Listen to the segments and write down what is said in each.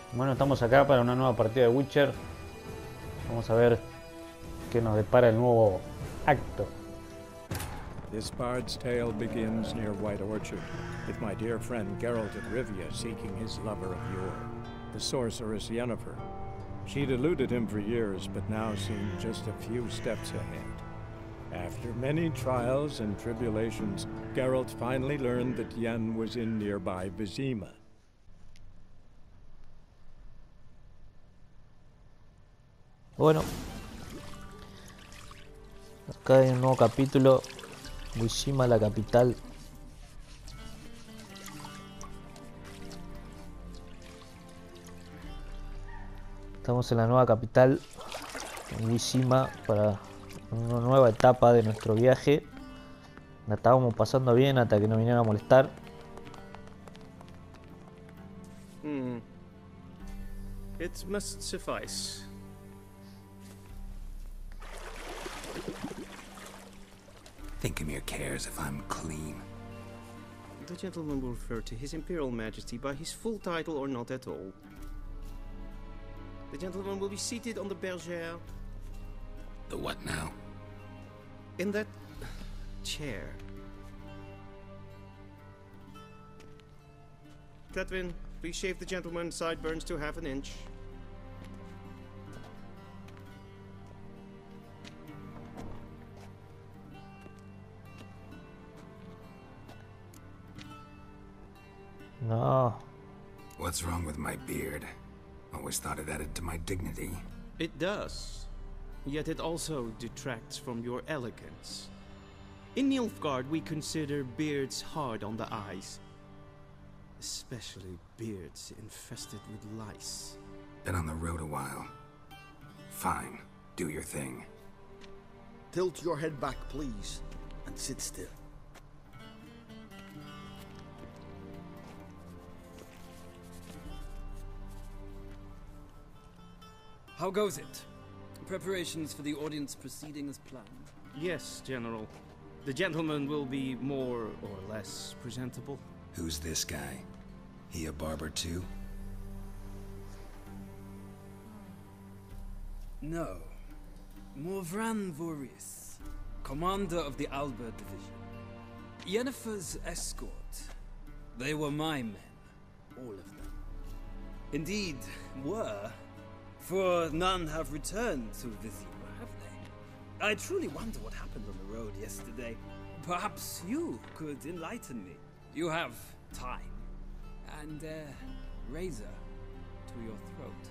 Bueno, estamos acá para una nueva partida de Witcher. Vamos a ver qué nos depara el nuevo acto. This bard's tale begins near White Orchard, with my dear friend Geralt of Rivia seeking his lover of yore, the sorceress Yennefer. She'd eluded him for years, but now seemed just a few steps ahead. After many trials and tribulations, Geralt finally learned that Yen was in nearby Vizima. Bueno, acá hay un nuevo capítulo. Vizima, la capital. Estamos en la nueva capital, en Vizima, para una nueva etapa de nuestro viaje. La estábamos pasando bien hasta que nos vinieron a molestar. It must suffice. Thinkamere cares if I'm clean. The gentleman will refer to His Imperial Majesty by his full title or not at all. The gentleman will be seated on the bergère. The what now? In that chair. Cletwin, please shave the gentleman's sideburns to half an inch. No. What's wrong with my beard? Always thought it added to my dignity. It does. Yet it also detracts from your elegance. In Nilfgaard, we consider beards hard on the eyes. Especially beards infested with lice. Been on the road a while. Fine, do your thing. Tilt your head back, please, and sit still. How goes it? Preparations for the audience proceeding as planned? Yes, General. The gentleman will be more or less presentable. Who's this guy? He a barber too? No. Morvran Voorhis, commander of the Alba Division. Yennefer's escort. They were my men. All of them. Indeed, were. For none have returned to Vizima, have they? I truly wonder what happened on the road yesterday. Perhaps you could enlighten me. You have time. And razor to your throat.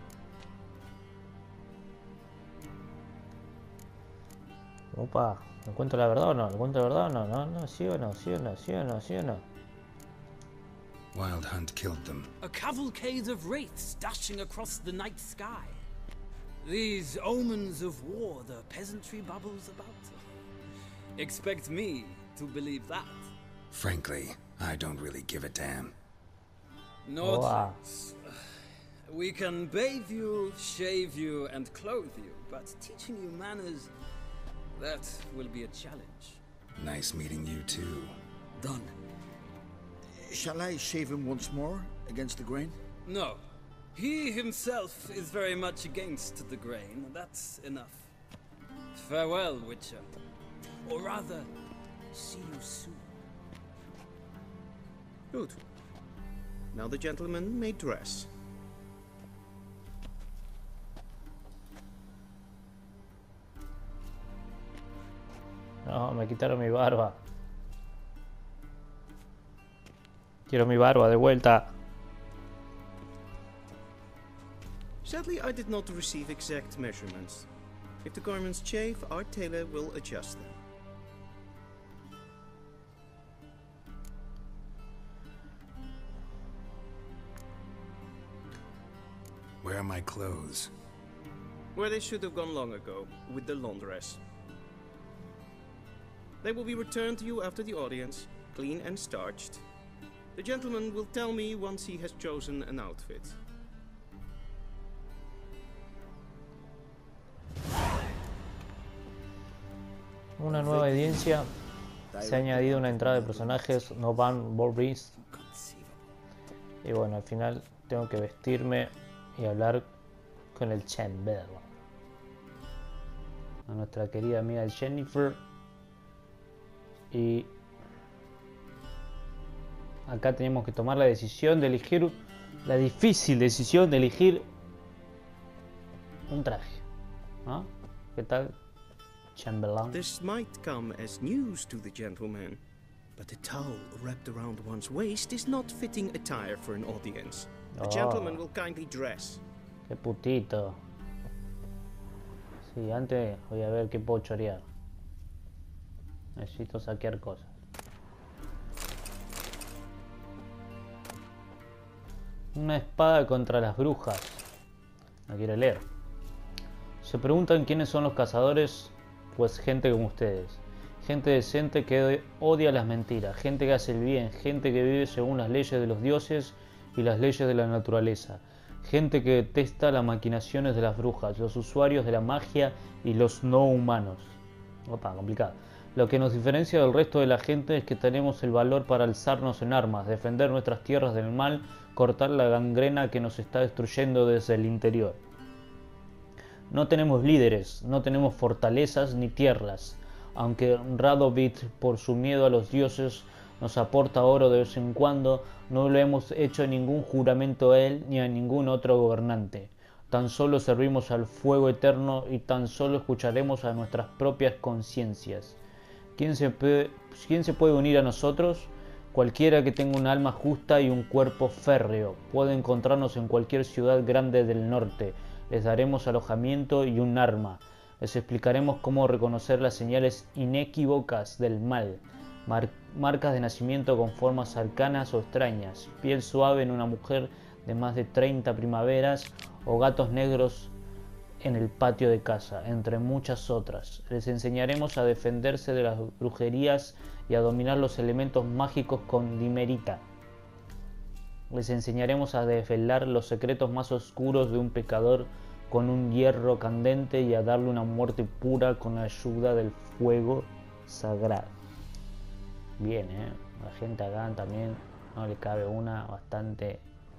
Opa, ¿le cuento la verdad o no? ¿Le cuento la verdad o no? No, sí o no, sí o no, sí o no, sí o no. Wild Hunt killed them. A cavalcade of wraiths dashing across the night sky. These omens of war the peasantry bubbles about. Expect me to believe that. Frankly, I don't really give a damn. Nordlings. We can bathe you, shave you, and clothe you, but teaching you manners, that will be a challenge. Nice meeting you too. Done. Shall I shave him once more, against the grain? No. He himself is very much against the grain. That's enough. Farewell, Witcher. Or rather, see you soon. Good. Now the gentleman may dress. No, me quitaron mi barba. Quiero mi barba de vuelta. Sadly, I did not receive exact measurements. If the garments chafe, our tailor will adjust them. Where are my clothes? Where they should have gone long ago, with the laundress. They will be returned to you after the audience, clean and starched. The gentleman will tell me once he has chosen an outfit. Una nueva audiencia. Se ha añadido una entrada de personajes, no van Voorhis. Y bueno, al final tengo que vestirme y hablar con el Chamber. A nuestra querida amiga Jennifer. Y acá tenemos que tomar la decisión de elegir, la difícil decisión de elegir un traje, ¿no? ¿Qué tal, Chamberlain? This might come as news to the gentleman, but a towel wrapped around one's waist is not fitting attire for an audience. The gentleman will kindly dress. Qué putito. Sí, antes voy a ver qué puedo chorear. Necesito saquear cosas. Una espada contra las brujas. No quiero leer. Se preguntan quiénes son los cazadores. Pues gente como ustedes. Gente decente que odia las mentiras. Gente que hace el bien. Gente que vive según las leyes de los dioses y las leyes de la naturaleza. Gente que detesta las maquinaciones de las brujas, los usuarios de la magia y los no humanos. Opa, complicado. Lo que nos diferencia del resto de la gente es que tenemos el valor para alzarnos en armas, defender nuestras tierras del mal, cortar la gangrena que nos está destruyendo desde el interior. No tenemos líderes, no tenemos fortalezas ni tierras, aunque Radovid, por su miedo a los dioses, nos aporta oro de vez en cuando, no le hemos hecho ningún juramento a él ni a ningún otro gobernante. Tan solo servimos al fuego eterno y tan solo escucharemos a nuestras propias conciencias. ¿Quién se puede unir a nosotros? Cualquiera que tenga un alma justa y un cuerpo férreo. Puede encontrarnos en cualquier ciudad grande del norte. Les daremos alojamiento y un arma. Les explicaremos cómo reconocer las señales inequívocas del mal. Marcas de nacimiento con formas arcanas o extrañas, piel suave en una mujer de más de 30 primaveras o gatos negros en el patio de casa, entre muchas otras. Les enseñaremos a defenderse de las brujerías y a dominar los elementos mágicos con dimerita. Les enseñaremos a desvelar los secretos más oscuros de un pecador con un hierro candente y a darle una muerte pura con la ayuda del fuego sagrado. Bien, la gente acá también no le cabe una bastante.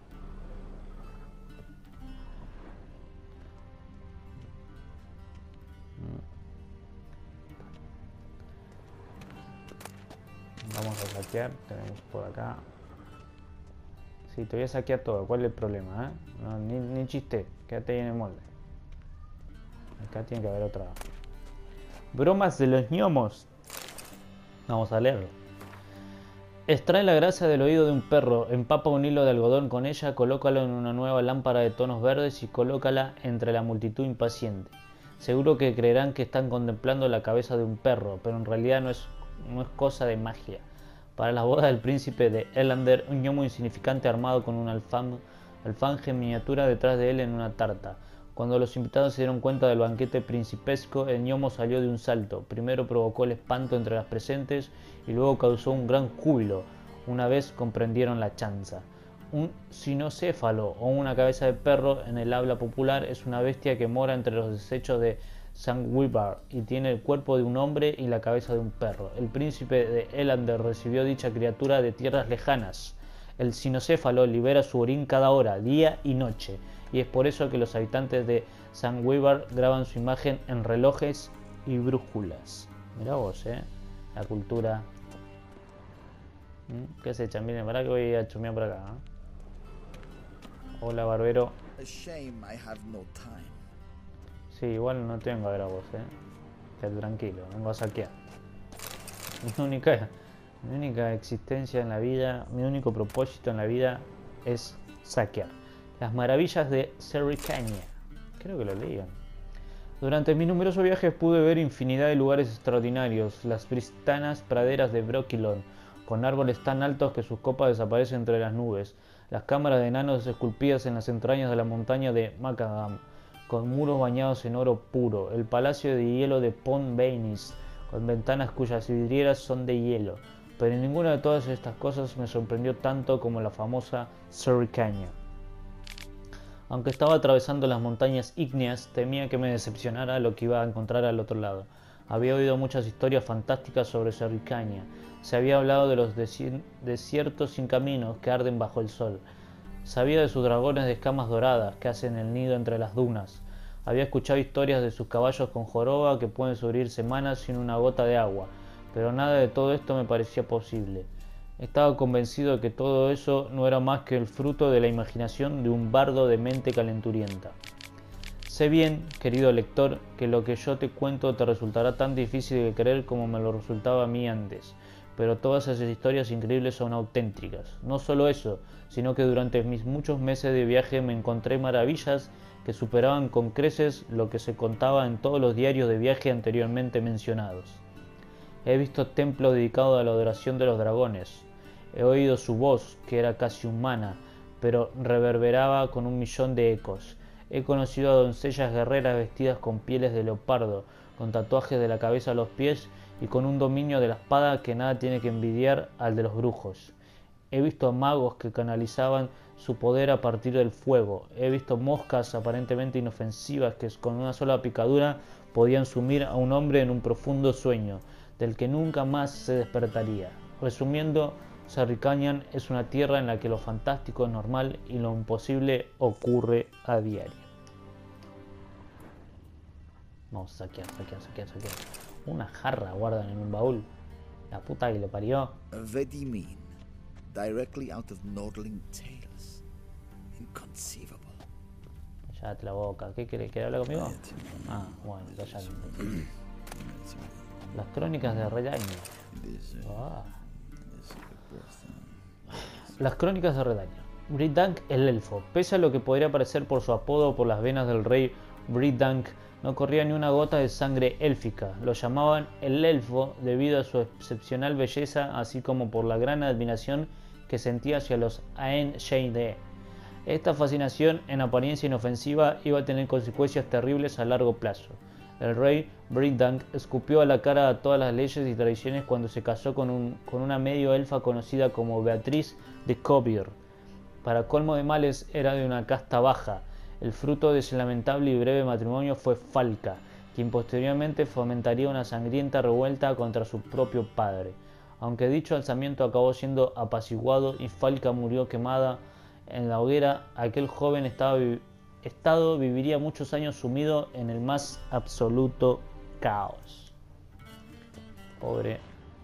Vamos a saquear, tenemos por acá. Sí, te voy a saquear todo, ¿cuál es el problema? No, ni chiste, quédate ahí en el molde. Acá tiene que haber otra. Bromas de los gnomos. Vamos a leerlo. Extrae la grasa del oído de un perro, empapa un hilo de algodón con ella, colócalo en una nueva lámpara de tonos verdes y colócala entre la multitud impaciente. Seguro que creerán que están contemplando la cabeza de un perro, pero en realidad no es cosa de magia. Para la boda del príncipe de Elander, un gnomo insignificante armado con un alfanje en miniatura detrás de él en una tarta. Cuando los invitados se dieron cuenta del banquete principesco, el gnomo salió de un salto. Primero provocó el espanto entre las presentes y luego causó un gran júbilo. Una vez comprendieron la chanza. Un cinocéfalo o una cabeza de perro en el habla popular es una bestia que mora entre los desechos de Sangweaver y tiene el cuerpo de un hombre y la cabeza de un perro. El príncipe de Elander recibió dicha criatura de tierras lejanas. El cinocéfalo libera su orín cada hora, día y noche, y es por eso que los habitantes de Sangweaver graban su imagen en relojes y brújulas. Mirá vos, la cultura. ¿Qué se echan? Miren, para que voy a chumear por acá. Hola, barbero. A shame I have no time. Sí, igual no tengo a ver a vos, Quédate tranquilo, vengo a saquear. Mi única existencia en la vida, mi único propósito en la vida es saquear. Las maravillas de Serricania. Creo que lo leían. Durante mis numerosos viajes pude ver infinidad de lugares extraordinarios. Las pristanas praderas de Brokilon, con árboles tan altos que sus copas desaparecen entre las nubes. Las cámaras de enanos esculpidas en las entrañas de la montaña de Macadam, con muros bañados en oro puro. El palacio de hielo de Pont Bainis, con ventanas cuyas vidrieras son de hielo. Pero ninguna de todas estas cosas me sorprendió tanto como la famosa Serricania. Aunque estaba atravesando las montañas ígneas, temía que me decepcionara lo que iba a encontrar al otro lado. Había oído muchas historias fantásticas sobre Serricania. Se había hablado de los desiertos sin caminos que arden bajo el sol, Sabía de sus dragones de escamas doradas que hacen el nido entre las dunas. Había escuchado historias de sus caballos con joroba que pueden sobrevivir semanas sin una gota de agua, pero nada de todo esto me parecía posible. Estaba convencido de que todo eso no era más que el fruto de la imaginación de un bardo de mente calenturienta. Sé bien, querido lector, que lo que yo te cuento te resultará tan difícil de creer como me lo resultaba a mí antes, pero todas esas historias increíbles son auténticas. No solo eso, sino que durante mis muchos meses de viaje me encontré maravillas que superaban con creces lo que se contaba en todos los diarios de viaje anteriormente mencionados. He visto templos dedicados a la adoración de los dragones. He oído su voz, que era casi humana, pero reverberaba con 1.000.000 de ecos. He conocido a doncellas guerreras vestidas con pieles de leopardo, con tatuajes de la cabeza a los pies y con un dominio de la espada que nada tiene que envidiar al de los brujos. He visto a magos que canalizaban su poder a partir del fuego. He visto moscas aparentemente inofensivas que con una sola picadura podían sumir a un hombre en un profundo sueño, del que nunca más se despertaría. Resumiendo, Sarricanyan es una tierra en la que lo fantástico es normal y lo imposible ocurre a diario. Vamos a saquear. Una jarra guardan en un baúl. La puta que le parió. Vedimin, directly out of Nordling Tales. Inconceivable. Cállate la boca. ¿Qué querés? ¿Querés hablar conmigo? Ah, bueno, cállate. Las crónicas de Redaño. Las crónicas de Redaño. Britdank el elfo. Pese a lo que podría parecer por su apodo o por las venas del rey Britdank, no corría ni una gota de sangre élfica. Lo llamaban el elfo debido a su excepcional belleza, así como por la gran admiración que sentía hacia los Aen Sheinde. Esta fascinación, en apariencia inofensiva, iba a tener consecuencias terribles a largo plazo. El rey Britdank escupió a la cara a todas las leyes y tradiciones cuando se casó con una medio elfa conocida como Beatriz de Cobir. Para colmo de males, era de una casta baja. El fruto de ese lamentable y breve matrimonio fue Falca, quien posteriormente fomentaría una sangrienta revuelta contra su propio padre. Aunque dicho alzamiento acabó siendo apaciguado y Falca murió quemada en la hoguera, aquel joven estado viviría muchos años sumido en el más absoluto caos. Pobre.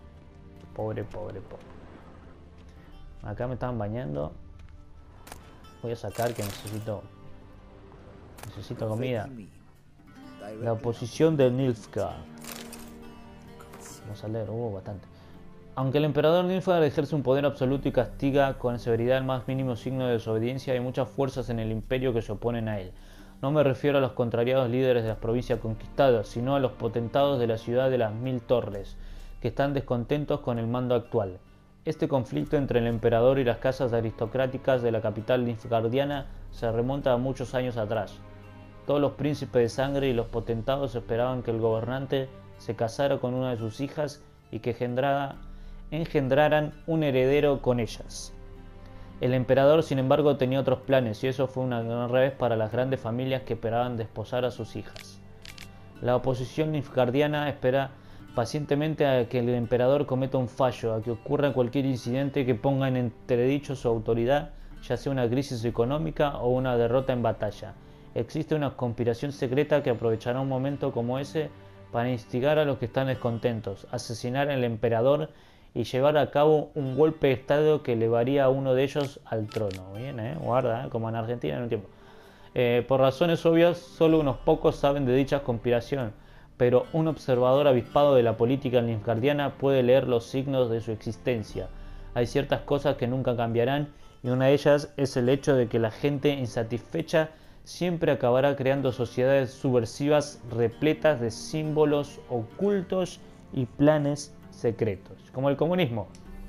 Acá me estaban bañando. Voy a sacar que necesito comida. La oposición de Nilfgaard. Vamos a leer, bastante. Aunque el emperador Nilfgaard ejerce un poder absoluto y castiga con severidad el más mínimo signo de desobediencia, hay muchas fuerzas en el imperio que se oponen a él. No me refiero a los contrariados líderes de las provincias conquistadas, sino a los potentados de la ciudad de las 1000 torres, que están descontentos con el mando actual. Este conflicto entre el emperador y las casas aristocráticas de la capital nilfgaardiana se remonta a muchos años atrás. Todos los príncipes de sangre y los potentados esperaban que el gobernante se casara con una de sus hijas y que engendraran un heredero con ellas. El emperador, sin embargo, tenía otros planes y eso fue una gran revés para las grandes familias que esperaban desposar a sus hijas. La oposición nilfgaardiana espera pacientemente a que el emperador cometa un fallo, a que ocurra cualquier incidente que ponga en entredicho su autoridad, ya sea una crisis económica o una derrota en batalla. Existe una conspiración secreta que aprovechará un momento como ese para instigar a los que están descontentos, asesinar al emperador y llevar a cabo un golpe de estado que elevaría a uno de ellos al trono. Bien, guarda, como en Argentina en un tiempo. Por razones obvias, solo unos pocos saben de dicha conspiración, pero un observador avispado de la política nilfgaardiana puede leer los signos de su existencia. Hay ciertas cosas que nunca cambiarán y una de ellas es el hecho de que la gente insatisfecha siempre acabará creando sociedades subversivas repletas de símbolos ocultos y planes secretos, como el comunismo.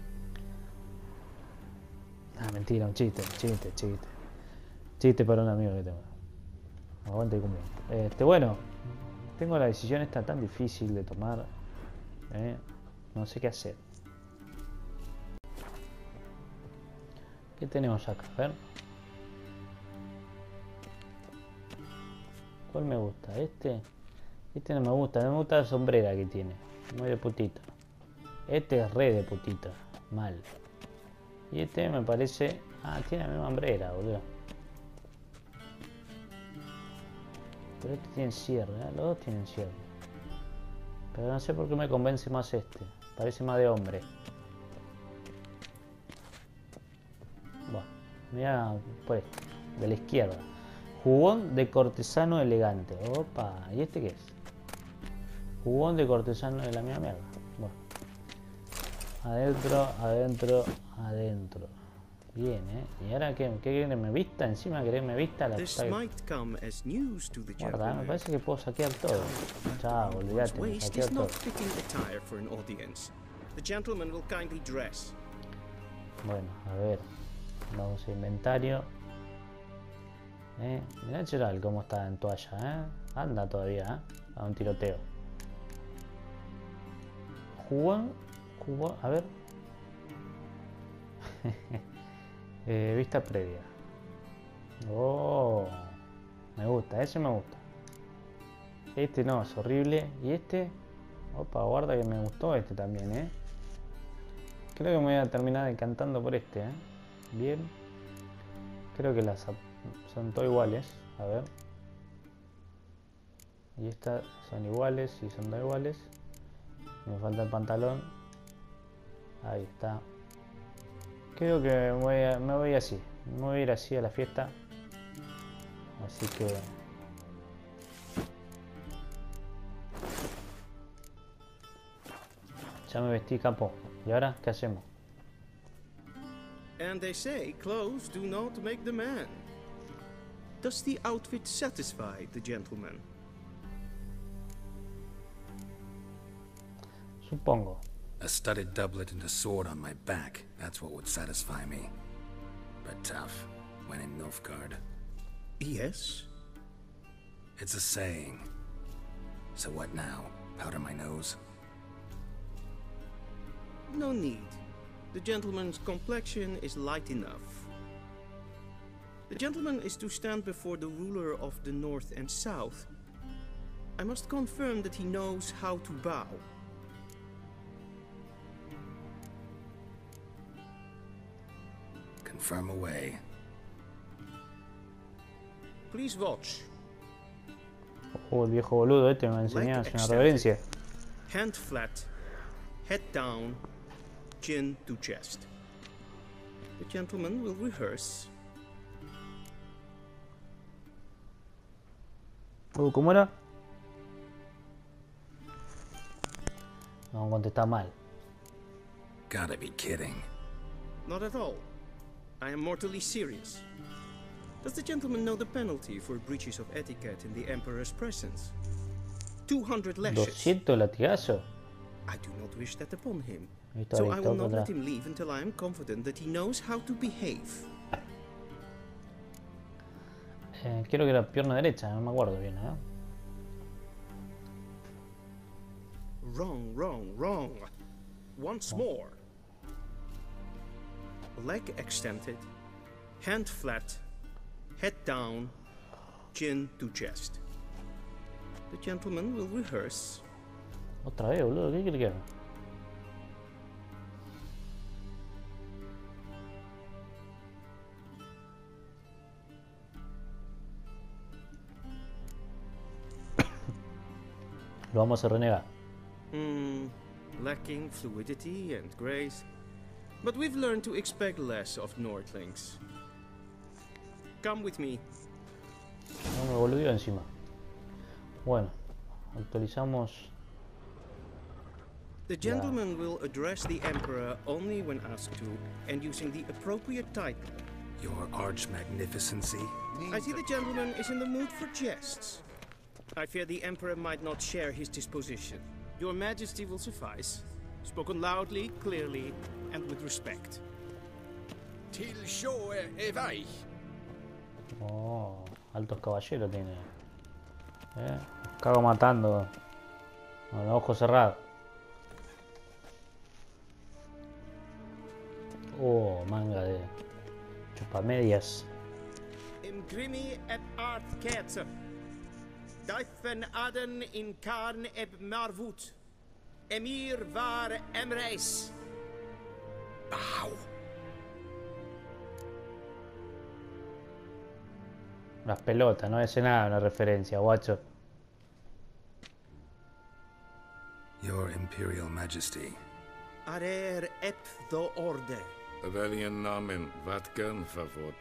Mentira, un chiste para un amigo que tengo. Aguante el cumpleaños. Bueno, tengo la decisión esta tan difícil de tomar. No sé qué hacer. ¿Qué tenemos acá? A ver. ¿Cuál me gusta? Este no me gusta. No me gusta la sombrera que tiene. Muy de putita. Este es re de putita. Mal. Y este me parece... Ah, tiene la misma hambrera, boludo. Pero este tiene cierre, ¿eh? Los dos tienen cierre. Pero no sé por qué me convence más este. Parece más de hombre. Bueno, mira por este, de la izquierda. Jugón de cortesano elegante. Opa, ¿y este qué es? Jugón de cortesano de la misma mierda. Bueno. Adentro, adentro, adentro. Bien, ¿Y ahora qué quieren que me vista? Encima querer me vista la This might come as news to the guarda, me gentleman. parece que puedo saquear todo. Chao, olvídate, me Waste saqueo is todo. not fitting attire for an audience. The gentleman will kindly dress. Bueno, a ver. Vamos a inventario. Mirá Gerald cómo está en toalla, Anda todavía, a un tiroteo. Jugón, a ver. Vista previa. Oh, me gusta, ese me gusta. Este no, es horrible. Y este, opa, guarda que me gustó este también, Creo que me voy a terminar encantando por este, Bien. Creo que son todas iguales. A ver. Y estas son iguales, y son todas iguales. Me falta el pantalón. Ahí está. Creo que me voy así. Me voy a ir así a la fiesta. Así que... Ya me vestí, capo. ¿Y ahora qué hacemos? And they say clothes do not make the man. Does the outfit satisfy the gentleman? Supongo. A studded doublet and a sword on my back. That's what would satisfy me. But tough, when in Nilfgaard. Yes. It's a saying. So what now? Powder my nose? No need. The gentleman's complexion is light enough. The gentleman is to stand before the ruler of the North and South. I must confirm that he knows how to bow. Confirm away. Please watch. El viejo boludo este me enseñó a hacer una reverencia. Hand flat, head down, chin to chest. The gentleman will rehearse. ¿Cómo era? No, contestar mal. Gotta be kidding. Not at all. I am mortally serious. Does the gentleman know the penalty for breaches of etiquette in the Emperor's presence? 200 lashes. 200 latigazos. I do not wish that upon him. Listo, So I listo, will not otra. let him leave until I am confident that he knows how to behave. Quiero que era pierna derecha, no me acuerdo bien, Wrong, wrong, wrong. Once more. Leg extended, hand flat, head down, chin to chest. The gentleman will rehearse. Otra vez, boludo, ¿qué quiere que haga? Lo vamos a renegar. Lacking fluidity and grace. But we've learned to expect less of Nordlings. Come with me. No me volvió encima. Bueno, actualizamos. The gentleman will address the Emperor only when asked to, and using the appropriate title. Your arch magnificency? I see the gentleman is in the mood for jests. I fear the Emperor might not share his disposition. Your Majesty will suffice. Spoken loudly, clearly, and with respect. Till show evai. Oh, altos caballeros tiene. Cago matando. Con los ojos cerrados. Oh, manga de chupamedias. Imgrimi et art ketzer. Duifen aden in karn eb marvoet. Emir var emreis. Bow. Las pelotas, no es nada una referencia, guacho. Your Imperial Majesty. Arer ep do orde. Velian namen, vatkan favot.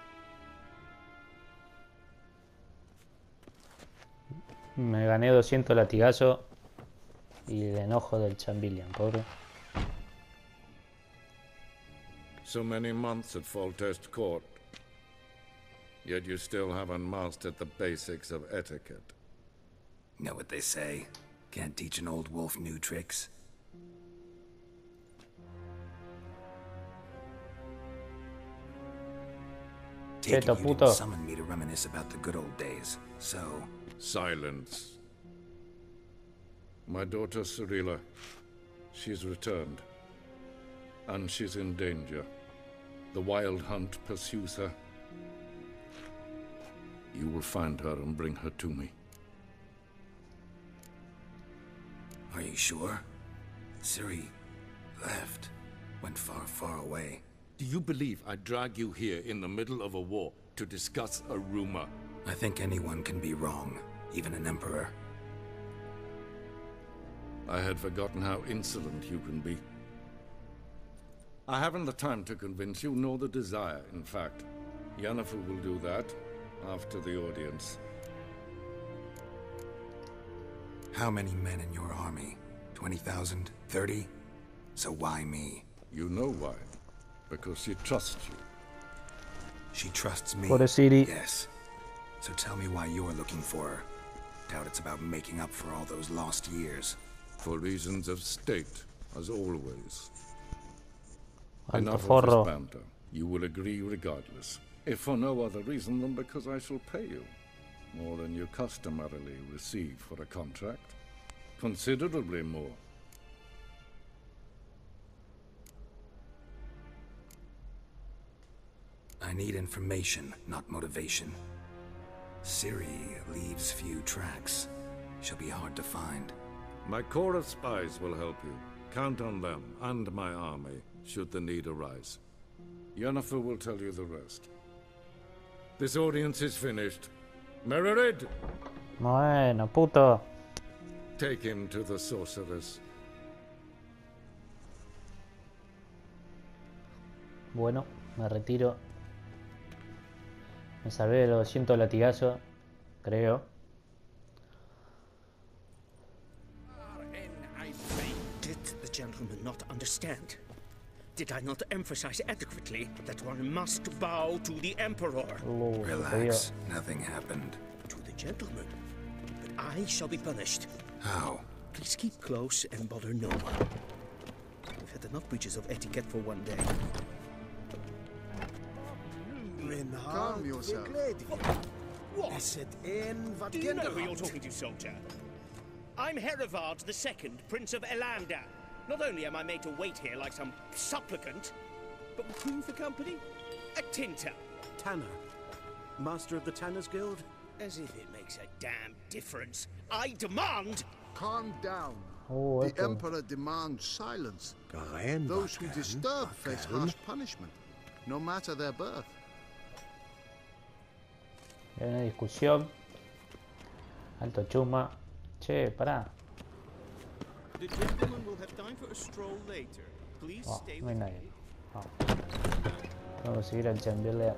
Me gané 200 latigazos y el enojo del Chambilian, pobre. So many months at Foltest Court. Yet you still haven't mastered the basics of etiquette. Know what they say? Can't teach an old wolf new tricks. Take it Cheto, you puto. didn't summon me to reminisce about the good old days, so... Silence. My daughter Cirilla, she's returned. And she's in danger. The Wild Hunt pursues her. You will find her and bring her to me. Are you sure? Ciri left. Went far, far away. Do you believe I drag you here in the middle of a war to discuss a rumor? I think anyone can be wrong, even an emperor. I had forgotten how insolent you can be. I haven't the time to convince you, nor the desire, in fact. Yennefer will do that after the audience. How many men in your army? 20,000? 30? So why me? You know why. Because she trusts you. She trusts me? For the city. Yes. So tell me why you're looking for her. Doubt it's about making up for all those lost years. For reasons of state, as always. Alto Enough of forro. this banter. You will agree regardless. If for no other reason than because I shall pay you. More than you customarily receive for a contract. Considerably more. I need information, not motivation. Ciri leaves few tracks. She'll be hard to find. My corps of spies will help you. Count on them and my army, should the need arise. Yennefer will tell you the rest. This audience is finished. Mererid, Bueno, puto. take him to the sorceress. Bueno, me retiro. Me salvé de los 200 latigazos, creo. Did the gentleman not understand? Did I not emphasize adequately that one must bow to the Emperor? Relax. Nothing happened. To the gentleman. But I shall be punished. How? Please keep close and bother no one. We've had enough breaches of etiquette for one day. Calm yourself. What? Do you know who you're talking to, soldier? I'm Herivard II, Prince of Elander. Not only am I made to wait here like some supplicant, but with who for company? A tinter. Tanner. Master of the Tanners Guild? As if it makes a damn difference. I demand... Calm down. Oh, The esto. Emperor demands silence. Those who disturb face harsh punishment, no matter their birth. Hay una discusión. Alto chuma. Che, pará. The gentleman will have time for a stroll later. Please Oh, stay no hay with nadie. me. Vamos. Tengo que seguir al chambelán.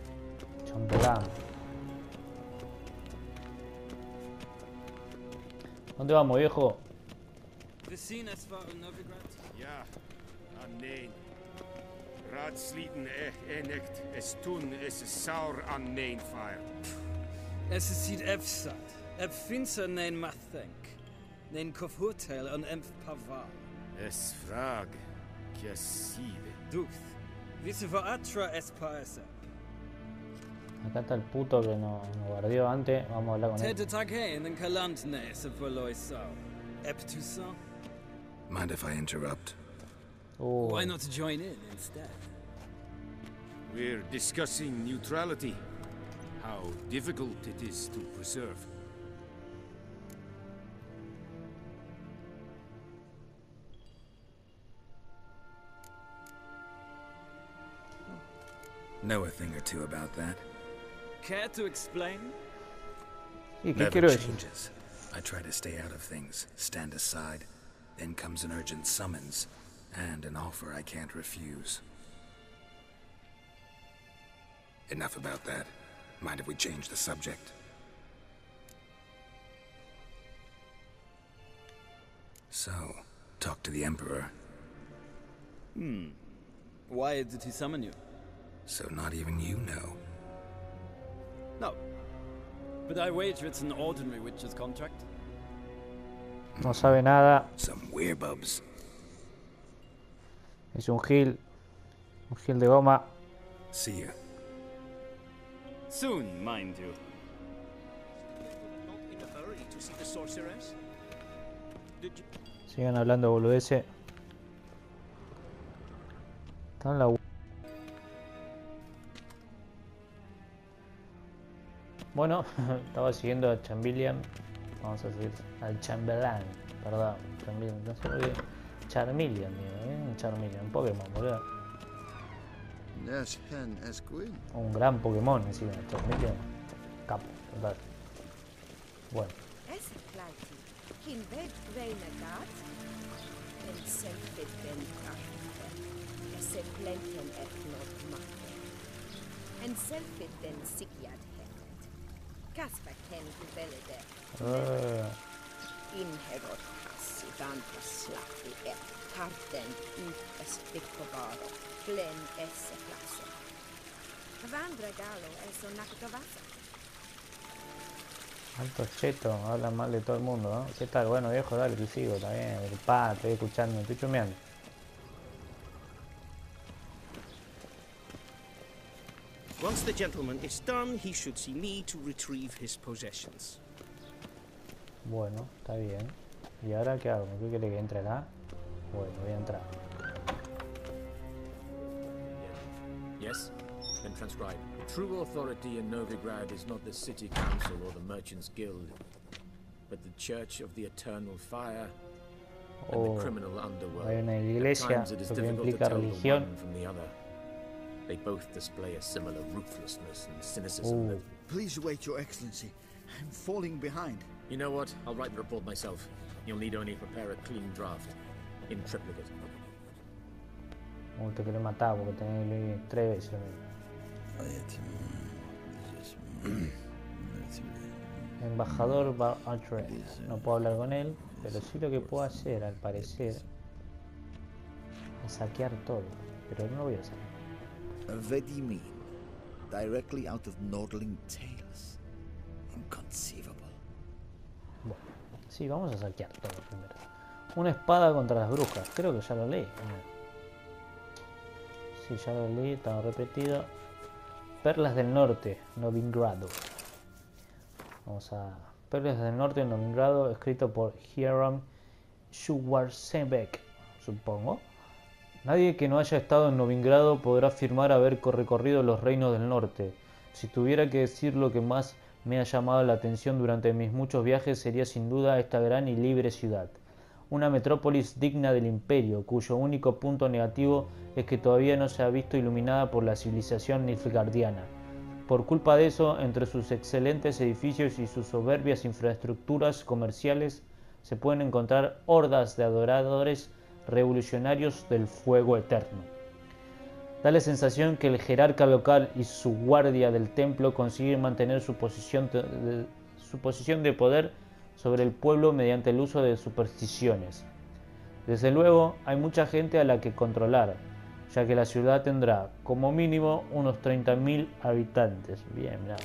¿Dónde vamos, viejo? Vicines var Novigrad. Ja, nee. Raadsliden enicht, es tun, es is saur an neen fire. Es is siet efsat. Ep finser nein mathenk. Nein kofhotel an emf pavar. Es frag, kiasive. Duth. Visse var atra es paesa. Acá está el puto que nos guardió antes. Vamos a hablar con él. Tete tag heen en kalant nese verlois sau. Ep Toussaint. Mind if I interrupt? Why not join in instead? We're discussing neutrality. How difficult it is to preserve. Know a thing or two about that. Care to explain? ¿Y qué Never quiero decir? changes. I try to stay out of things, stand aside. Then comes an urgent summons, and an offer I can't refuse. Enough about that. Mind if we change the subject? So, talk to the Emperor. Why did he summon you? So not even you know. No. But I wager it's an ordinary witcher's contract. No sabe nada. Some werebubs. Es un gil. Un gil de goma. See ya. Soon, mind you. Not in a hurry to see the sorceress? Did you... Sigan hablando boludeces. Está en la... Bueno, estaba siguiendo a Chambilian. Vamos a seguir al Chambelán. Perdón, Chambilian. No sé por qué. Charmeleon, digo, Charmeleon, un Pokémon, boludo. Nes hen esquin. Un gran Pokémon encima, Charmeleon. Capo, total. Bueno. Alto cheto, hablan mal de todo el mundo, ¿no? ¿Qué tal? Bueno, viejo, dale, te sigo, está bien. El pa, estoy escuchando, estoy chumeando. Once the gentleman is done, he should see me to retrieve his possessions. Bueno, está bien. ¿Y ahora qué hago? ¿Qué quiere que entre acá? Bueno, voy a entrar. Yes? Then transcribe. True authority in Novigrad is not the city council or the merchants guild, but the Church of the Eternal Fire and the criminal underworld. Hay una At iglesia, times it is lo que difficult to implica tell the religión. one from the other. They both display a similar ruthlessness and cynicism that... Please wait, Your Excellency. I'm falling behind. You know what? I'll write the report myself. You'll need only prepare a clean draft. In triplicate. Te querés matar porque tenés que leer 3 veces. Embajador Bartre. No puedo hablar con él, pero sí lo que puedo hacer, al parecer, es saquear todo. Pero no lo voy a hacer. What do you mean? Directly out of Nordling Tales. Inconceivable. Bueno, sí, vamos a saquear todo primero. Una espada contra las brujas. Creo que ya lo leí. Sí, ya lo leí, estaba repetido. Perlas del Norte, Novigrado. Vamos a... Perlas del Norte, Novigrado, escrito por Hiram Schwarzenbeck, supongo. Nadie que no haya estado en Novigrado podrá afirmar haber recorrido los reinos del norte. Si tuviera que decir lo que más me ha llamado la atención durante mis muchos viajes sería sin duda esta gran y libre ciudad. Una metrópolis digna del imperio, cuyo único punto negativo es que todavía no se ha visto iluminada por la civilización nilfgaardiana. Por culpa de eso, entre sus excelentes edificios y sus soberbias infraestructuras comerciales se pueden encontrar hordas de adoradores revolucionarios del fuego eterno. Da la sensación que el jerarca local y su guardia del templo consiguen mantener su posición de poder sobre el pueblo mediante el uso de supersticiones. Desde luego, hay mucha gente a la que controlar, ya que la ciudad tendrá, como mínimo, unos 30.000 habitantes. Bien, mirá.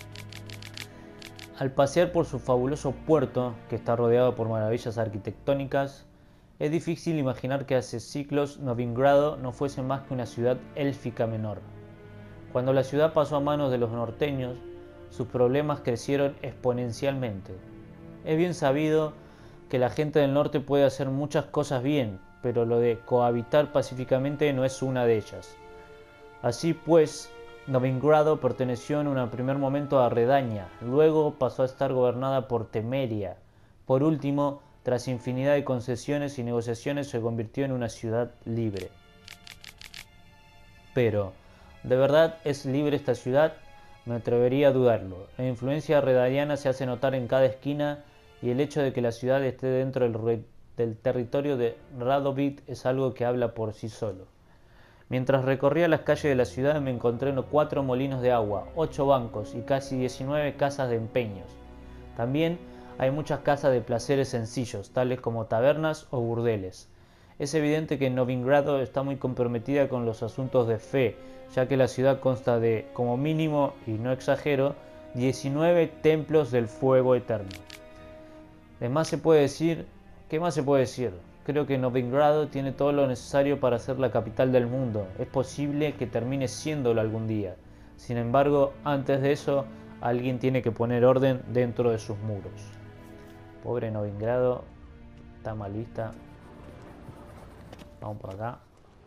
Al pasear por su fabuloso puerto, que está rodeado por maravillas arquitectónicas, es difícil imaginar que hace siglos Novigrado no fuese más que una ciudad élfica menor. Cuando la ciudad pasó a manos de los norteños, sus problemas crecieron exponencialmente. Es bien sabido que la gente del norte puede hacer muchas cosas bien, pero lo de cohabitar pacíficamente no es una de ellas. Así pues, Novigrado perteneció en un primer momento a Redania, luego pasó a estar gobernada por Temeria. Por último, tras infinidad de concesiones y negociaciones, se convirtió en una ciudad libre. Pero, ¿de verdad es libre esta ciudad? Me atrevería a dudarlo. La influencia redaniana se hace notar en cada esquina y el hecho de que la ciudad esté dentro del territorio de Radovid es algo que habla por sí solo. Mientras recorría las calles de la ciudad me encontré 4 molinos de agua, 8 bancos y casi 19 casas de empeños. También hay muchas casas de placeres sencillos, tales como tabernas o burdeles. Es evidente que Novigrado está muy comprometida con los asuntos de fe, ya que la ciudad consta de, como mínimo, y no exagero, 19 templos del fuego eterno. ¿Qué más se puede decir? Creo que Novigrado tiene todo lo necesario para ser la capital del mundo. Es posible que termine siéndolo algún día. Sin embargo, antes de eso, alguien tiene que poner orden dentro de sus muros. Pobre Novigrado, está mal vista. Vamos por acá.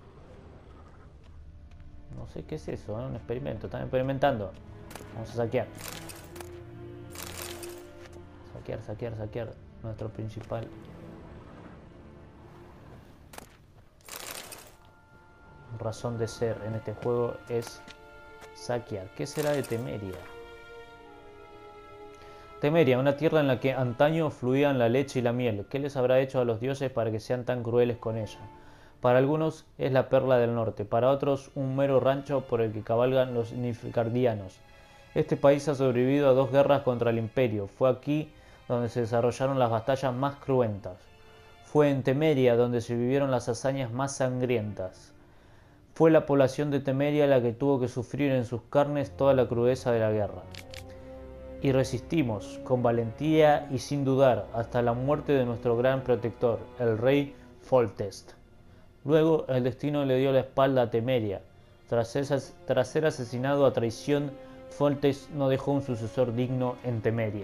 No sé qué es eso, ¿eh? Un experimento. Están experimentando. Vamos a saquear. Saquear. Nuestro principal. Razón de ser en este juego es saquear. ¿Qué será de Temeria? Temeria, una tierra en la que antaño fluían la leche y la miel. ¿Qué les habrá hecho a los dioses para que sean tan crueles con ella? Para algunos es la perla del norte, para otros un mero rancho por el que cabalgan los nilfgaardianos. Este país ha sobrevivido a 2 guerras contra el imperio. Fue aquí donde se desarrollaron las batallas más cruentas. Fue en Temeria donde se vivieron las hazañas más sangrientas. Fue la población de Temeria la que tuvo que sufrir en sus carnes toda la crudeza de la guerra. Y resistimos, con valentía y sin dudar, hasta la muerte de nuestro gran protector, el rey Foltest. Luego el destino le dio la espalda a Temeria. Tras ser asesinado a traición, Foltest no dejó un sucesor digno en Temeria.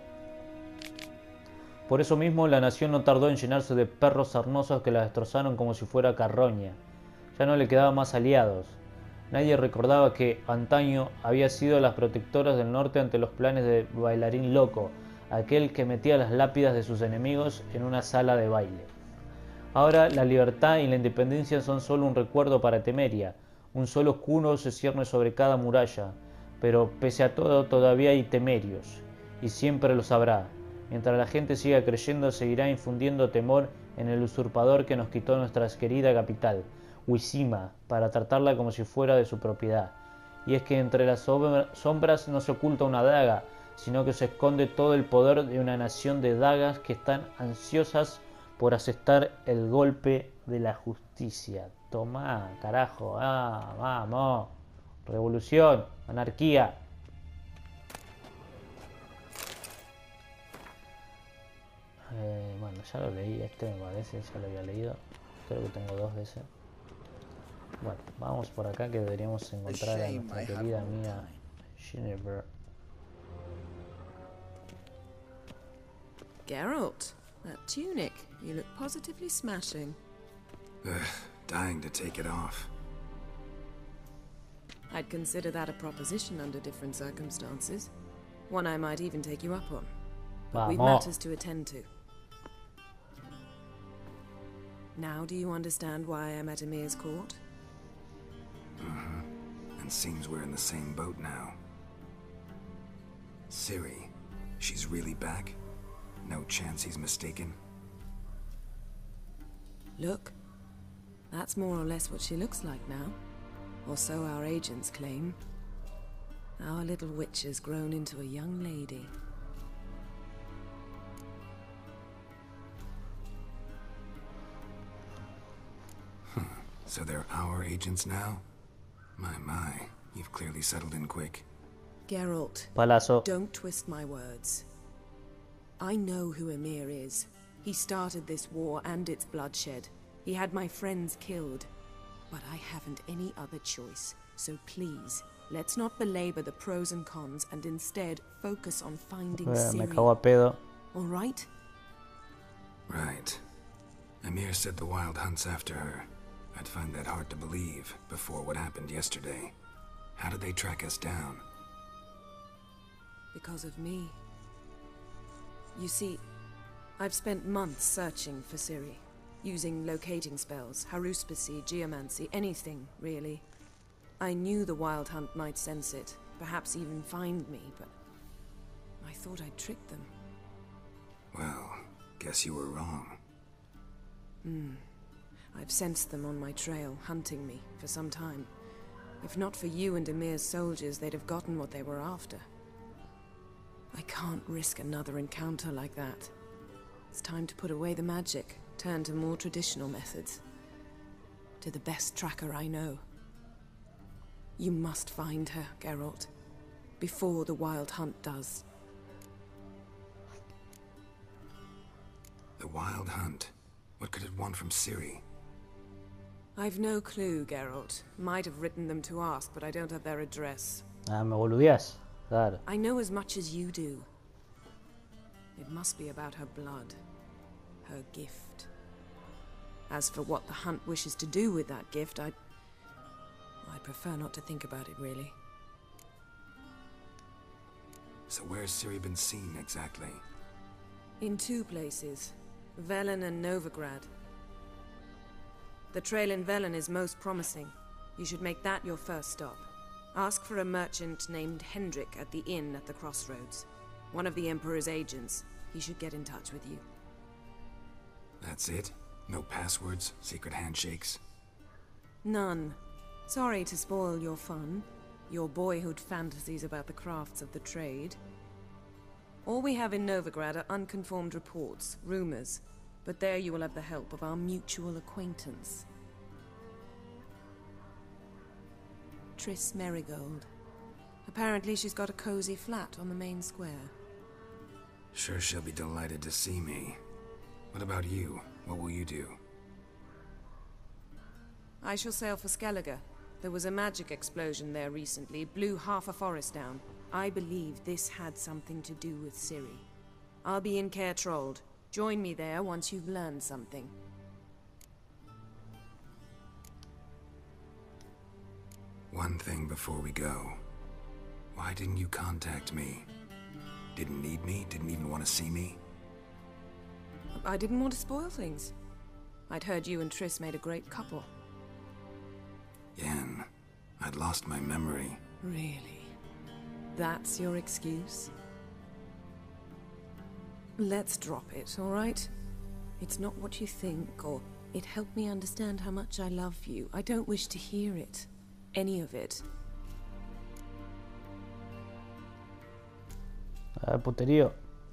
Por eso mismo la nación no tardó en llenarse de perros sarnosos que la destrozaron como si fuera carroña. Ya no le quedaban más aliados. Nadie recordaba que antaño había sido las protectoras del norte ante los planes de Bailarín Loco, aquel que metía las lápidas de sus enemigos en una sala de baile. Ahora la libertad y la independencia son solo un recuerdo para Temeria. Un solo escudo se cierne sobre cada muralla, pero pese a todo todavía hay temerios, y siempre los habrá. Mientras la gente siga creyendo, seguirá infundiendo temor en el usurpador que nos quitó nuestra querida capital, Wizima, para tratarla como si fuera de su propiedad. Y es que entre las sombras no se oculta una daga, sino que se esconde todo el poder de una nación de dagas que están ansiosas por asestar el golpe de la justicia. Tomá, carajo, vamos. Revolución, anarquía. Bueno, ya lo leí, este me parece, ya lo había leído. Creo que tengo 2 de ese. Bueno, vamos por acá que deberíamos encontrar a nuestra querida amiga Jennifer. Geralt, that tunic, you look positively smashing. Dying to take it off. I'd consider that a proposition under different circumstances. One I might even take you up on. But we've matters to attend to. Now do you understand why I'm at Emir's court? And seems we're in the same boat now. Ciri, she's really back? No chance he's mistaken? Look, that's more or less what she looks like now. Or so our agents claim. Our little witch has grown into a young lady. So they're our agents now? My, you've clearly settled in quick. Geralt, Palazo. Don't twist my words. I know who Emir is. He started this war and its bloodshed. He had my friends killed. But I haven't any other choice. So please, let's not belabor the pros and cons and instead focus on finding Ciri. Me cago a pedo. All right? Right. Emir said the Wild hunts after her. I'd find that hard to believe before what happened yesterday. How did they track us down? Because of me. You see, I've spent months searching for Ciri, using locating spells, haruspicy, geomancy, anything, really. I knew the Wild Hunt might sense it, perhaps even find me, but I thought I'd tricked them. Well, guess you were wrong. I've sensed them on my trail, hunting me, for some time. If not for you and Emir's soldiers, they'd have gotten what they were after. I can't risk another encounter like that. It's time to put away the magic, turn to more traditional methods. To the best tracker I know. You must find her, Geralt. Before the Wild Hunt does. The Wild Hunt? What could it want from Ciri? I've no clue, Geralt. Might have written them to ask, but I don't have their address. Ah, me boludeás. Claro. I know as much as you do. It must be about her blood. Her gift. As for what the Hunt wishes to do with that gift, I prefer not to think about it, really. So where's Ciri been seen, exactly? In two places. Velen and Novigrad. The trail in Velen is most promising. You should make that your first stop. Ask for a merchant named Hendrik at the inn at the crossroads. One of the Emperor's agents. He should get in touch with you. That's it? No passwords? Secret handshakes? None. Sorry to spoil your fun. Your boyhood fantasies about the crafts of the trade. All we have in Novigrad are unconfirmed reports, rumors. But there you will have the help of our mutual acquaintance. Triss Merigold. Apparently she's got a cozy flat on the main square. Sure she'll be delighted to see me. What about you? What will you do? I shall sail for Skellige. There was a magic explosion there recently, blew half a forest down. I believe this had something to do with Ciri. I'll be in Caer Trolde. Join me there once you've learned something. One thing before we go. Why didn't you contact me? Didn't need me? Didn't even want to see me? I didn't want to spoil things. I'd heard you and Triss made a great couple. Yen, I'd lost my memory. Really? That's your excuse? Let's drop it, all right? It's not what you think, or it helped me understand how much I love you. I don't wish to hear it. Any of it. Puterío.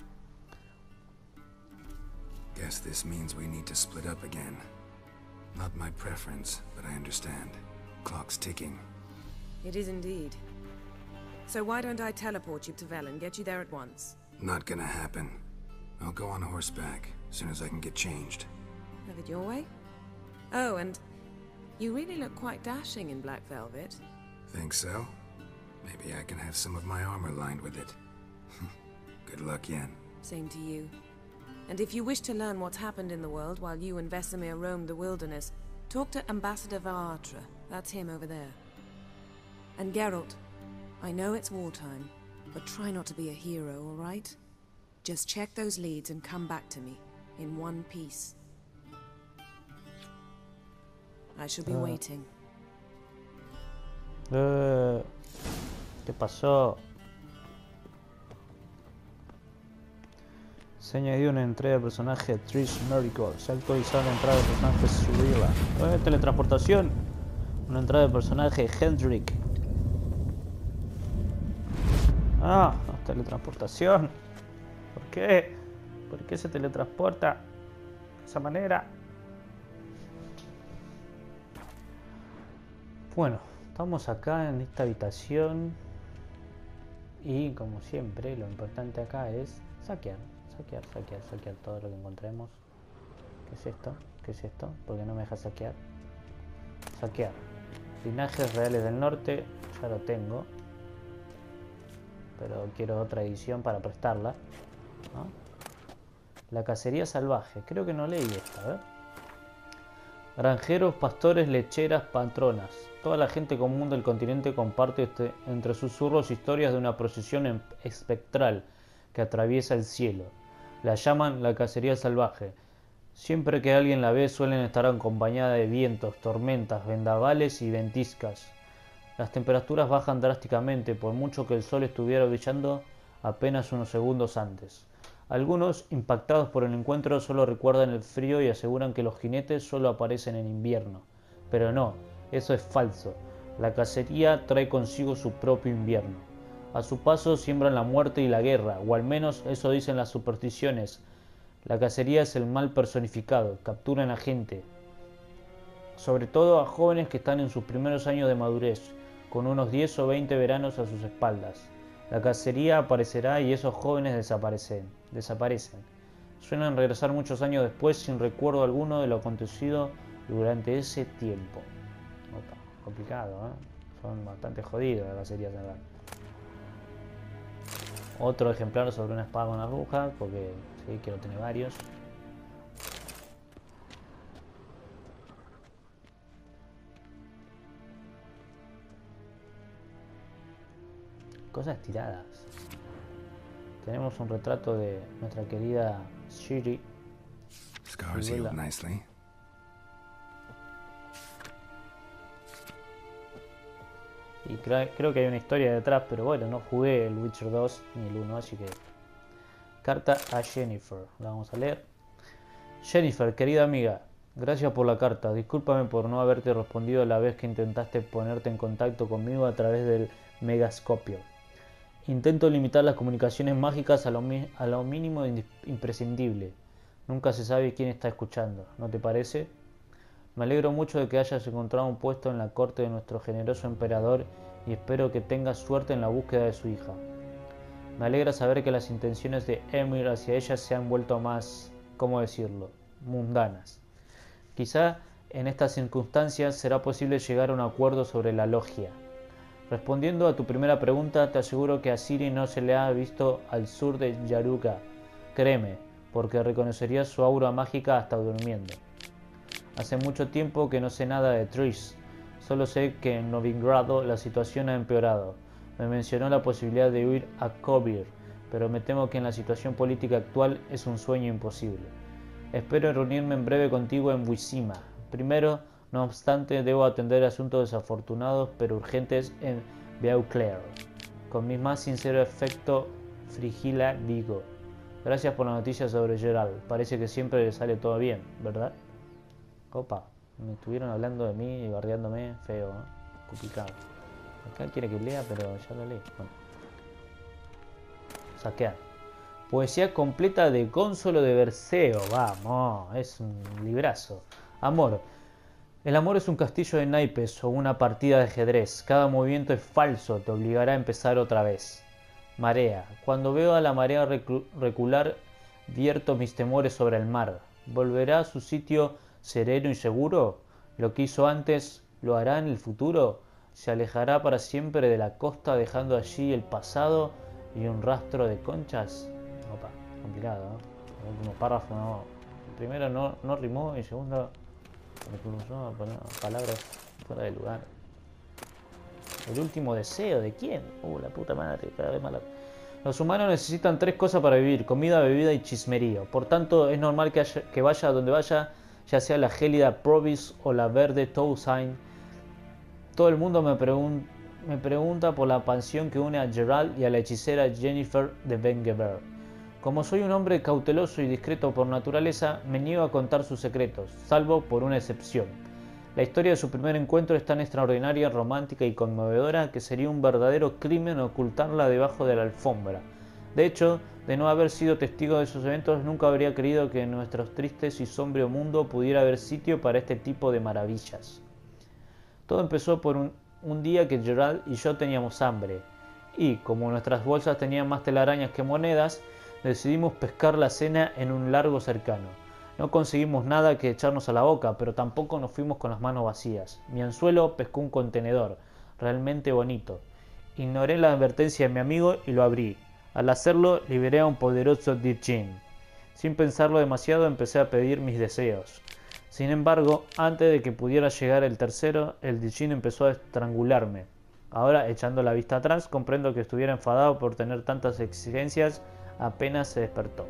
Guess this means we need to split up again. Not my preference, but I understand. Clock's ticking. It is indeed. So why don't I teleport you to Velen, get you there at once? Not gonna happen. I'll go on horseback, as soon as I can get changed. Have it your way? Oh, and you really look quite dashing in black velvet. Think so? Maybe I can have some of my armor lined with it. Good luck, Yen. Same to you. And if you wish to learn what's happened in the world while you and Vesemir roamed the wilderness, talk to Ambassador Varatra. That's him over there. And Geralt, I know it's wartime, but try not to be a hero, all right? Just check those leads and come back to me, in one piece. I shall be waiting. ¿Qué pasó? Se ha añadido una entrega de personaje Triss Merigold. Se ha actualizado la entrada de personaje Cirilla. Teletransportación. Una entrada de personaje Hendrik. Ah, teletransportación. ¿Por qué? ¿Por qué se teletransporta de esa manera? Bueno, estamos acá en esta habitación. Y como siempre, lo importante acá es saquear todo lo que encontremos. ¿Qué es esto? ¿Qué es esto? ¿Por qué no me deja saquear? Saquear. Linajes reales del norte, ya lo tengo. Pero quiero otra edición para prestarla, ¿no? La cacería salvaje, creo que no leí esta, a ver. Granjeros, pastores, lecheras, patronas. Toda la gente común del continente comparte entre susurros historias de una procesión espectral que atraviesa el cielo. La llaman la cacería salvaje. Siempre que alguien la ve suelen estar acompañada de vientos, tormentas, vendavales y ventiscas. Las temperaturas bajan drásticamente, por mucho que el sol estuviera brillando apenas unos segundos antes. Algunos, impactados por el encuentro, solo recuerdan el frío y aseguran que los jinetes solo aparecen en invierno. Pero no, eso es falso. La cacería trae consigo su propio invierno. A su paso siembran la muerte y la guerra, o al menos eso dicen las supersticiones. La cacería es el mal personificado, capturan a gente, sobre todo a jóvenes que están en sus primeros años de madurez, con unos 10 o 20 veranos a sus espaldas. La cacería aparecerá y esos jóvenes desaparecen. Suelen regresar muchos años después sin recuerdo alguno de lo acontecido durante ese tiempo. Opa, complicado, ¿eh? Son bastante jodidos las cacerías, ¿verdad? Otro ejemplar sobre una espada con una bruja, porque sí, quiero tener varios. Cosas tiradas. Tenemos un retrato de nuestra querida Ciri. Scars healed nicely. Y creo que hay una historia detrás, pero bueno, no jugué el Witcher 2 ni el 1, así que... Carta a Jennifer. La vamos a leer. Jennifer, querida amiga, gracias por la carta. Discúlpame por no haberte respondido la vez que intentaste ponerte en contacto conmigo a través del megascopio. Intento limitar las comunicaciones mágicas a lo mínimo imprescindible. Nunca se sabe quién está escuchando, ¿no te parece? Me alegro mucho de que hayas encontrado un puesto en la corte de nuestro generoso emperador y espero que tengas suerte en la búsqueda de su hija. Me alegra saber que las intenciones de Emir hacia ella se han vuelto más, ¿cómo decirlo?, mundanas. Quizá en estas circunstancias será posible llegar a un acuerdo sobre la logia. Respondiendo a tu primera pregunta, te aseguro que a Ciri no se le ha visto al sur de Yaruka. Créeme, porque reconocerías su aura mágica hasta durmiendo. Hace mucho tiempo que no sé nada de Triss. Solo sé que en Novigrado la situación ha empeorado. Me mencionó la posibilidad de huir a Kovir, pero me temo que en la situación política actual es un sueño imposible. Espero reunirme en breve contigo en Wissima. Primero, no obstante, debo atender asuntos desafortunados pero urgentes en Beauclair. Con mi más sincero afecto, Frigila Vigo. Gracias por la noticia sobre Geralt. Parece que siempre le sale todo bien, ¿verdad? Opa, me estuvieron hablando de mí y bardeándome feo, ¿eh? Complicado. Acá quiere que lea, pero ya lo leí. Bueno. Saquear. Poesía completa de Consuelo de Berceo. Vamos, es un librazo. Amor. El amor es un castillo de naipes o una partida de ajedrez. Cada movimiento es falso, te obligará a empezar otra vez. Marea. Cuando veo a la marea recular, vierto mis temores sobre el mar. ¿Volverá a su sitio sereno y seguro? ¿Lo que hizo antes lo hará en el futuro? ¿Se alejará para siempre de la costa dejando allí el pasado y un rastro de conchas? Opa, complicado, ¿no? El último párrafo no... Primero no rimó y segundo recurrió a poner palabras fuera de lugar. El último deseo, ¿de quién? La puta madre, cada vez más largo. Los humanos necesitan 3 cosas para vivir: comida, bebida y chismerío. Por tanto, es normal que vaya donde vaya, ya sea la gélida Provis o la verde Toussaint. Todo el mundo me pregunta por la pasión que une a Geralt y a la hechicera Jennifer de Vengerberg. Como soy un hombre cauteloso y discreto por naturaleza, me niego a contar sus secretos, salvo por una excepción. La historia de su primer encuentro es tan extraordinaria, romántica y conmovedora que sería un verdadero crimen ocultarla debajo de la alfombra. De hecho, de no haber sido testigo de esos eventos, nunca habría creído que en nuestro triste y sombrío mundo pudiera haber sitio para este tipo de maravillas. Todo empezó por un día que Geralt y yo teníamos hambre, y como nuestras bolsas tenían más telarañas que monedas, decidimos pescar la cena en un lago cercano. No conseguimos nada que echarnos a la boca, pero tampoco nos fuimos con las manos vacías. Mi anzuelo pescó un contenedor, realmente bonito. Ignoré la advertencia de mi amigo y lo abrí. Al hacerlo, liberé a un poderoso Djinn. Sin pensarlo demasiado, empecé a pedir mis deseos. Sin embargo, antes de que pudiera llegar el tercero, el Djinn empezó a estrangularme. Ahora, echando la vista atrás, comprendo que estuviera enfadado por tener tantas exigencias apenas se despertó.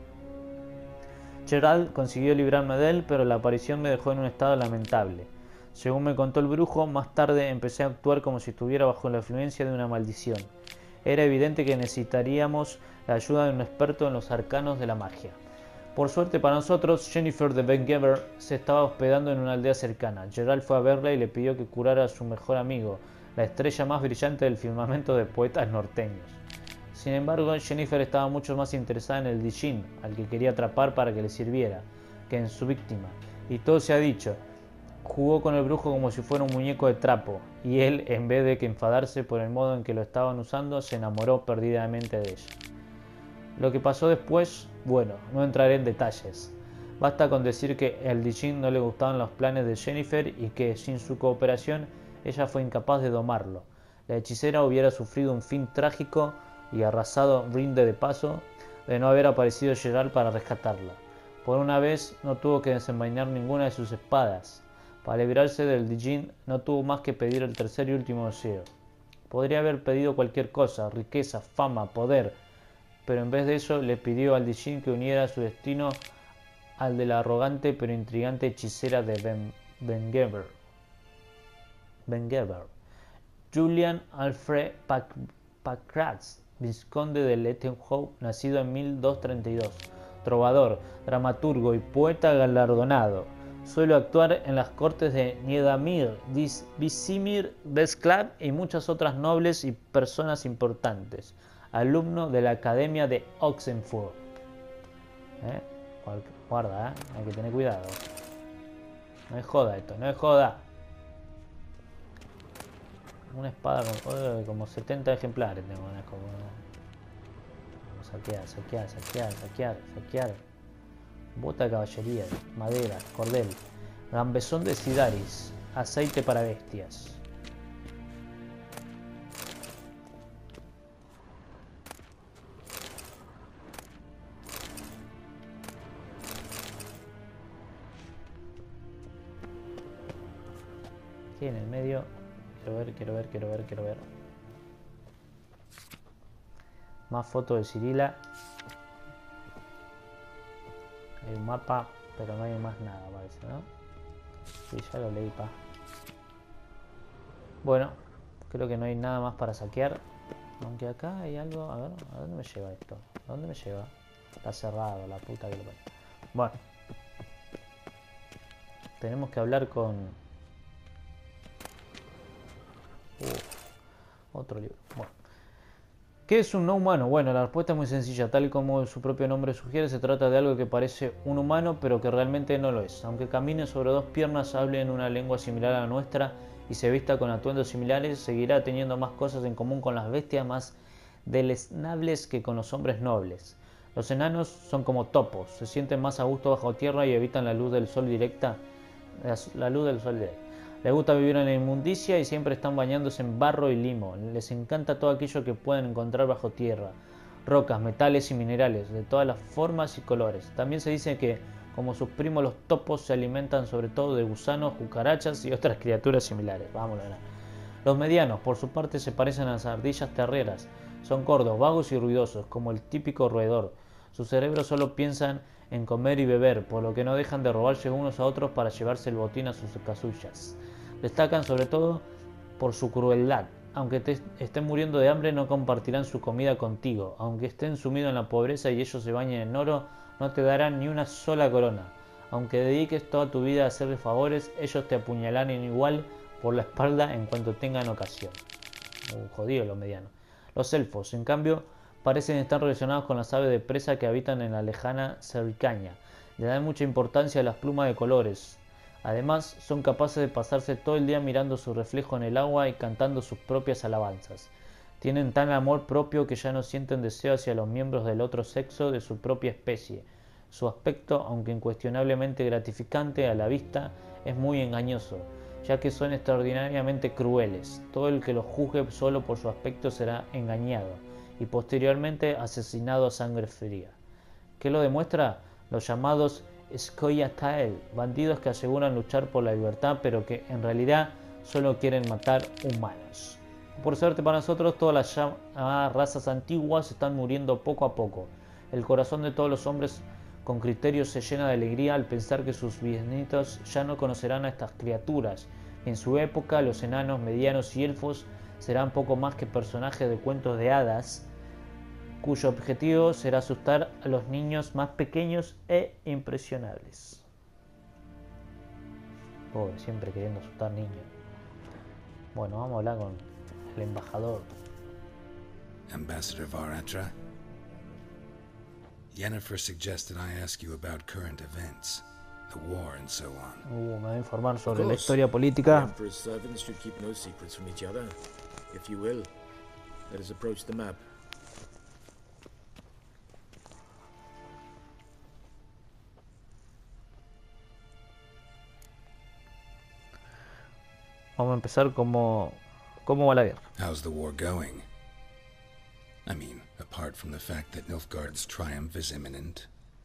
Geralt consiguió librarme de él, pero la aparición me dejó en un estado lamentable. Según me contó el brujo, más tarde empecé a actuar como si estuviera bajo la influencia de una maldición. Era evidente que necesitaríamos la ayuda de un experto en los arcanos de la magia. Por suerte para nosotros, Yennefer de Bengever se estaba hospedando en una aldea cercana. Geralt fue a verla y le pidió que curara a su mejor amigo, la estrella más brillante del firmamento de poetas norteños. Sin embargo, Yennefer estaba mucho más interesada en el Dijin, al que quería atrapar para que le sirviera, que en su víctima. Y todo se ha dicho. Jugó con el brujo como si fuera un muñeco de trapo, y él, en vez de que enfadarse por el modo en que lo estaban usando, se enamoró perdidamente de ella. Lo que pasó después, bueno, no entraré en detalles. Basta con decir que al Dijin no le gustaban los planes de Yennefer y que, sin su cooperación, ella fue incapaz de domarlo. La hechicera hubiera sufrido un fin trágico y arrasado rinde de paso de no haber aparecido Geralt para rescatarla. Por una vez no tuvo que desenvainar ninguna de sus espadas. Para librarse del Dijin no tuvo más que pedir el tercer y último deseo. Podría haber pedido cualquier cosa, riqueza, fama, poder, pero en vez de eso le pidió al Dijin que uniera su destino al de la arrogante pero intrigante hechicera de Bengever. Julian Alfred Packratz, vizconde de Lettenhou, nacido en 1232, trovador, dramaturgo y poeta galardonado. Suele actuar en las cortes de Niedamir, Visimir, Besclav y muchas otras nobles y personas importantes. Alumno de la Academia de Oxenfurt. Guarda, hay que tener cuidado. No es joda esto, no es joda. Una espada con como 70 ejemplares tengo. Saquear. Bota de caballería, madera, cordel. Gambesón de Sidaris, aceite para bestias. Aquí en el medio. Quiero ver. Más fotos de Cirila. Hay un mapa, pero no hay más nada, parece, ¿no? Sí, ya lo leí, pa. Bueno, creo que no hay nada más para saquear. Aunque acá hay algo. A ver, ¿a dónde me lleva esto? ¿A dónde me lleva? Está cerrado, la puta que lo parió. Bueno. Tenemos que hablar con... otro libro. Bueno. ¿Qué es un no humano? Bueno, la respuesta es muy sencilla. Tal como su propio nombre sugiere, se trata de algo que parece un humano, pero que realmente no lo es. Aunque camine sobre dos piernas, hable en una lengua similar a la nuestra y se vista con atuendos similares, seguirá teniendo más cosas en común con las bestias más deleznables que con los hombres nobles. Los enanos son como topos, se sienten más a gusto bajo tierra y evitan la luz del sol directa. Les gusta vivir en la inmundicia y siempre están bañándose en barro y limo. Les encanta todo aquello que pueden encontrar bajo tierra. Rocas, metales y minerales, de todas las formas y colores. También se dice que, como sus primos los topos, se alimentan sobre todo de gusanos, cucarachas y otras criaturas similares. Vámonos. Los medianos, por su parte, se parecen a las ardillas terreras. Son gordos, vagos y ruidosos, como el típico roedor. Sus cerebros solo piensan en comer y beber, por lo que no dejan de robarse unos a otros para llevarse el botín a sus casullas. Destacan sobre todo por su crueldad. Aunque estén muriendo de hambre, no compartirán su comida contigo. Aunque estén sumidos en la pobreza y ellos se bañen en oro, no te darán ni una sola corona. Aunque dediques toda tu vida a hacerles favores, ellos te apuñalarán igual por la espalda en cuanto tengan ocasión. Jodido los medianos. Los elfos, en cambio, parecen estar relacionados con las aves de presa que habitan en la lejana cercaña. Le dan mucha importancia a las plumas de colores. Además, son capaces de pasarse todo el día mirando su reflejo en el agua y cantando sus propias alabanzas. Tienen tan amor propio que ya no sienten deseo hacia los miembros del otro sexo de su propia especie. Su aspecto, aunque incuestionablemente gratificante a la vista, es muy engañoso, ya que son extraordinariamente crueles. Todo el que los juzgue solo por su aspecto será engañado y posteriormente asesinado a sangre fría. ¿Qué lo demuestra? Los llamados Scoia'tael, bandidos que aseguran luchar por la libertad, pero que en realidad solo quieren matar humanos. Por suerte para nosotros, todas las llamadas razas antiguas están muriendo poco a poco. El corazón de todos los hombres Con criterio se llena de alegría al pensar que sus bisnietos ya no conocerán a estas criaturas. En su época, los enanos, medianos y elfos serán poco más que personajes de cuentos de hadas, cuyo objetivo será asustar a los niños más pequeños e impresionables. Pobre, siempre queriendo asustar niños. Bueno, vamos a hablar con el embajador. Ambassador Varatra, Yennefer suggested I ask you about current events, the war and so on. Me va a informar sobre la historia política. The Emperor's servants should keep no secrets from each other. If you will, let us approach the map. Vamos a empezar cómo va la guerra. How's the war going? I mean, apart from the fact that Nilfgaard's triumph is imminent.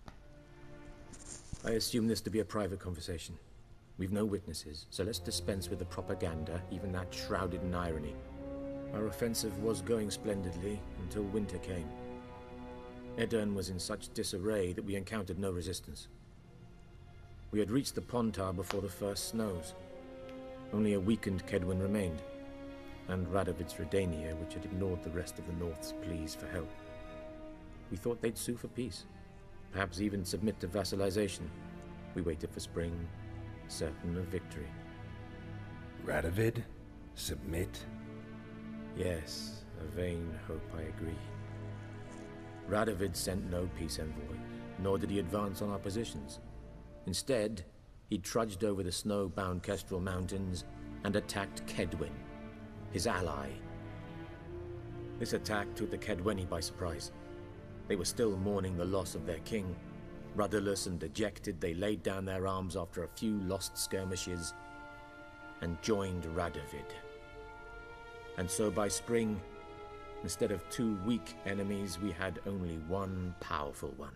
I assume this to be a private conversation. We've no witnesses, so let's dispense with the propaganda, even that shrouded in irony. Our offensive was going splendidly until winter came. Edirn was in such disarray that we encountered no resistance. We had reached the Pontar before the first snows. Only a weakened Kedwin remained, and Radovid's Redania, which had ignored the rest of the North's pleas for help. We thought they'd sue for peace, perhaps even submit to vassalization. We waited for spring, certain of victory. Radovid? Submit? Yes, a vain hope, I agree. Radovid sent no peace envoy, nor did he advance on our positions. Instead, he trudged over the snow-bound Kestrel Mountains and attacked Kedwin, his ally. This attack took the Kedweni by surprise. They were still mourning the loss of their king. Rudderless and dejected, they laid down their arms after a few lost skirmishes and joined Radovid. And so by spring, instead of 2 weak enemies, we had only one powerful one.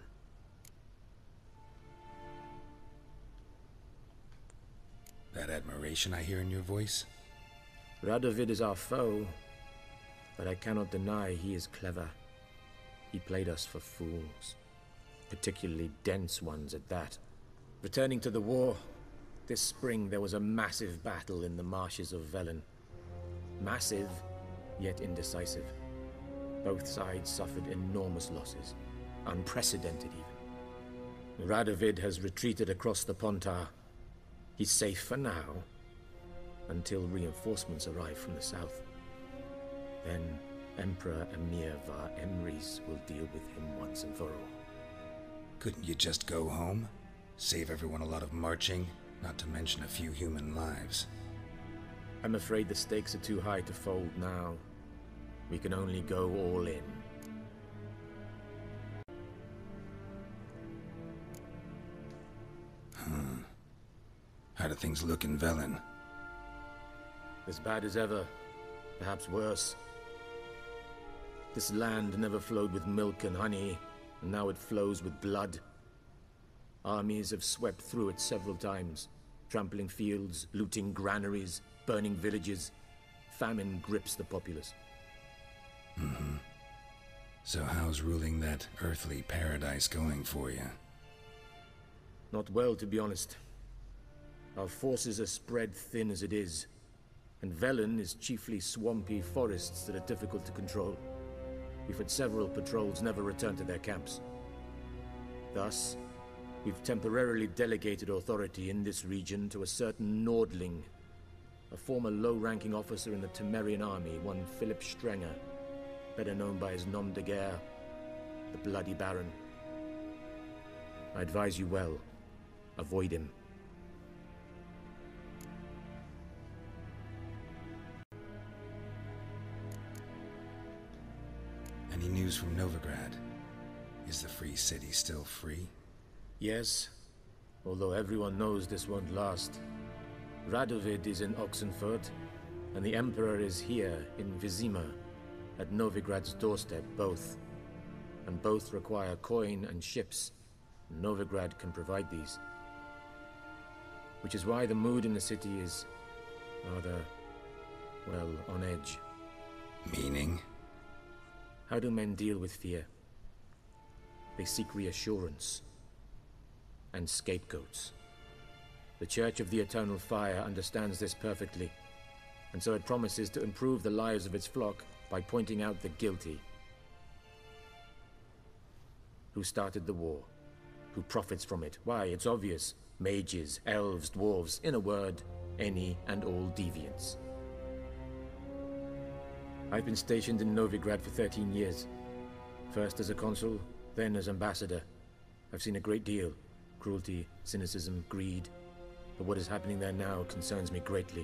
That admiration I hear in your voice? Radovid is our foe, but I cannot deny he is clever. He played us for fools, particularly dense ones at that. Returning to the war, this spring there was a massive battle in the marshes of Velen. Massive, yet indecisive. Both sides suffered enormous losses, unprecedented even. Radovid has retreated across the Pontar. He's safe for now, until reinforcements arrive from the south. Then Emperor Emir Var Emrys will deal with him once and for all. Couldn't you just go home? Save everyone a lot of marching, not to mention a few human lives. I'm afraid the stakes are too high to fold now. We can only go all in. How do things look in Velen? As bad as ever, perhaps worse. This land never flowed with milk and honey, and now it flows with blood. Armies have swept through it several times, trampling fields, looting granaries, burning villages. Famine grips the populace. So how's ruling that earthly paradise going for you? Not well, to be honest. Our forces are spread thin as it is, and Velen is chiefly swampy forests that are difficult to control. We've had several patrols never return to their camps. Thus, we've temporarily delegated authority in this region to a certain Nordling, a former low-ranking officer in the Temerian army, one Philip Strenger, better known by his nom de guerre, the Bloody Baron. I advise you well. Avoid him. Any news from Novigrad? Is the free city still free? Yes, although everyone knows this won't last. Radovid is in Oxenfurt, and the Emperor is here in Vizima, at Novigrad's doorstep, both. And both require coin and ships. Novigrad can provide these. Which is why the mood in the city is rather, well, on edge. Meaning? How do men deal with fear? They seek reassurance, and scapegoats. The Church of the Eternal Fire understands this perfectly, and so it promises to improve the lives of its flock by pointing out the guilty. Who started the war? Who profits from it? Why, it's obvious. Mages, elves, dwarves, in a word, any and all deviants. I've been stationed in Novigrad for 13 years. First as a consul, then as ambassador. I've seen a great deal. Cruelty, cynicism, greed. But what is happening there now concerns me greatly.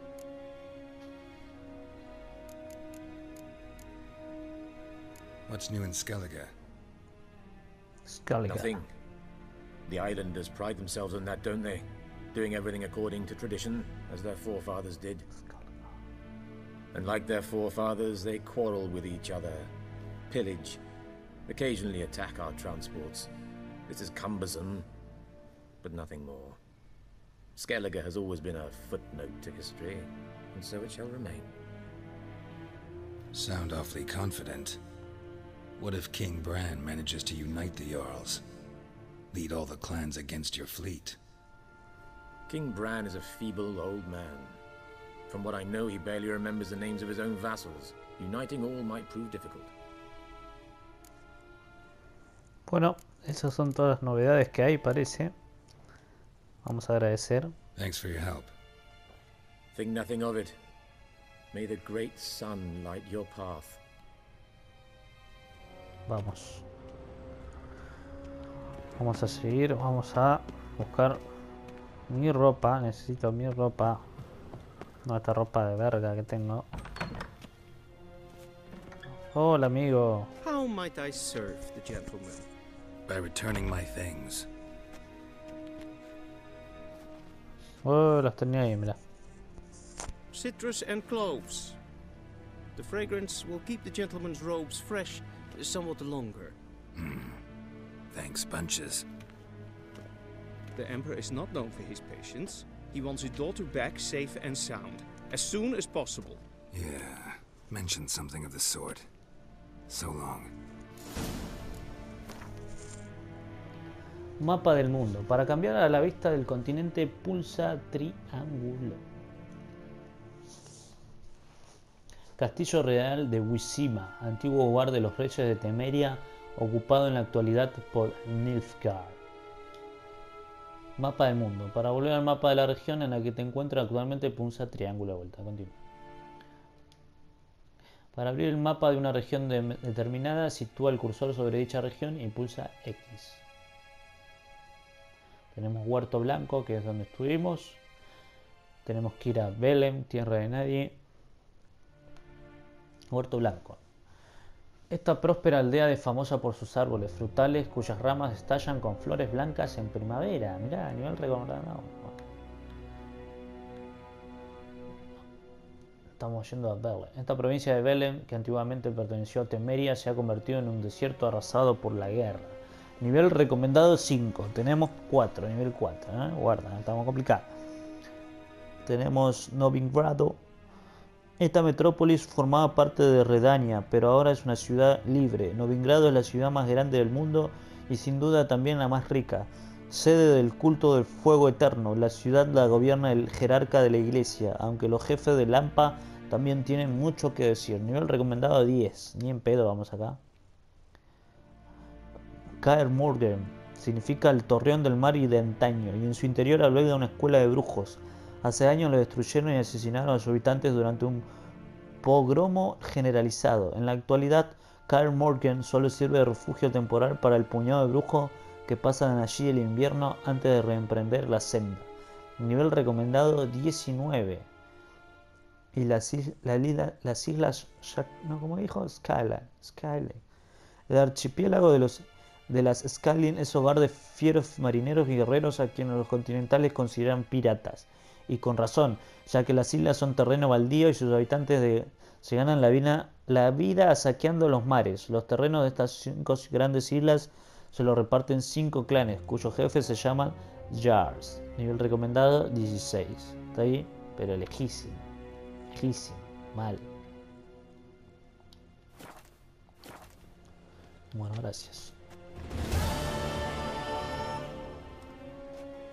What's new in Skellige? Skellige. Nothing. The islanders pride themselves on that, don't they? Doing everything according to tradition, as their forefathers did. And like their forefathers, they quarrel with each other, pillage, occasionally attack our transports. This is cumbersome, but nothing more. Skellige has always been a footnote to history, and so it shall remain. Sound awfully confident. What if King Bran manages to unite the Jarls? Lead all the clans against your fleet? King Bran is a feeble old man. From what I know, he barely remembers the names of his own vassals. Uniting all might prove difficult. Bueno, esas son todas las novedades que hay, parece. Vamos a agradecer. Thanks for your help. Think nothing of it. May the great sun light your path. Vamos. Vamos a seguir, vamos a buscar mi ropa. Necesito mi ropa. No, esta ropa de verga que tengo. Hola, amigo. How might I serve the gentleman? By returning my things. Oh, las tenía ahí, mira. Citrus and cloves. The fragrance will keep the gentleman's robes fresh somewhat longer. Thanks, bunches. The Emperor is not known for his patience. He wants his daughter back safe and sound, as soon as possible. Yeah, mentioned something of the sort. So long. Mapa del mundo. Para cambiar a la vista del continente, pulsa triángulo. Castillo Real de Wissima, antiguo hogar de los reyes de Temeria, ocupado en la actualidad por Nilfgaard. Mapa del mundo. Para volver al mapa de la región en la que te encuentras actualmente, pulsa triángulo de vuelta. Continúa. Para abrir el mapa de una región determinada, sitúa el cursor sobre dicha región y pulsa X. Tenemos Huerto Blanco, que es donde estuvimos. Tenemos que ir a Belem, Tierra de Nadie. Huerto Blanco. Esta próspera aldea es famosa por sus árboles frutales, cuyas ramas estallan con flores blancas en primavera. Mirá, a nivel recomendado. Estamos yendo a Belem. Esta provincia de Belem, que antiguamente perteneció a Temeria, se ha convertido en un desierto arrasado por la guerra. Nivel recomendado 5. Tenemos 4, nivel 4. Guarda, estamos complicados. Tenemos Novigrado. Esta metrópolis formaba parte de Redania, pero ahora es una ciudad libre. Novigrado es la ciudad más grande del mundo y sin duda también la más rica. Sede del culto del fuego eterno, la ciudad la gobierna el jerarca de la iglesia, aunque los jefes de Lampa también tienen mucho que decir. Nivel recomendado 10. Ni en pedo vamos acá. Kaer Morhen significa el torreón del mar y de antaño, y en su interior alberga una escuela de brujos. Hace años lo destruyeron y asesinaron a sus habitantes durante un pogromo generalizado. En la actualidad, Kaer Morhen solo sirve de refugio temporal para el puñado de brujos que pasan allí el invierno antes de reemprender la senda. Nivel recomendado 19. Y las islas, ¿cómo dijo? Skyline. El archipiélago de las Skyline es hogar de fieros marineros y guerreros a quienes los continentales consideran piratas. Y con razón, ya que las islas son terreno baldío y sus habitantes se ganan la vida saqueando los mares. Los terrenos de estas 5 grandes islas se los reparten 5 clanes, cuyos jefes se llaman Jarls. Nivel recomendado 16. Está ahí, pero lejísimo. Lejísimo. Mal. Bueno, gracias.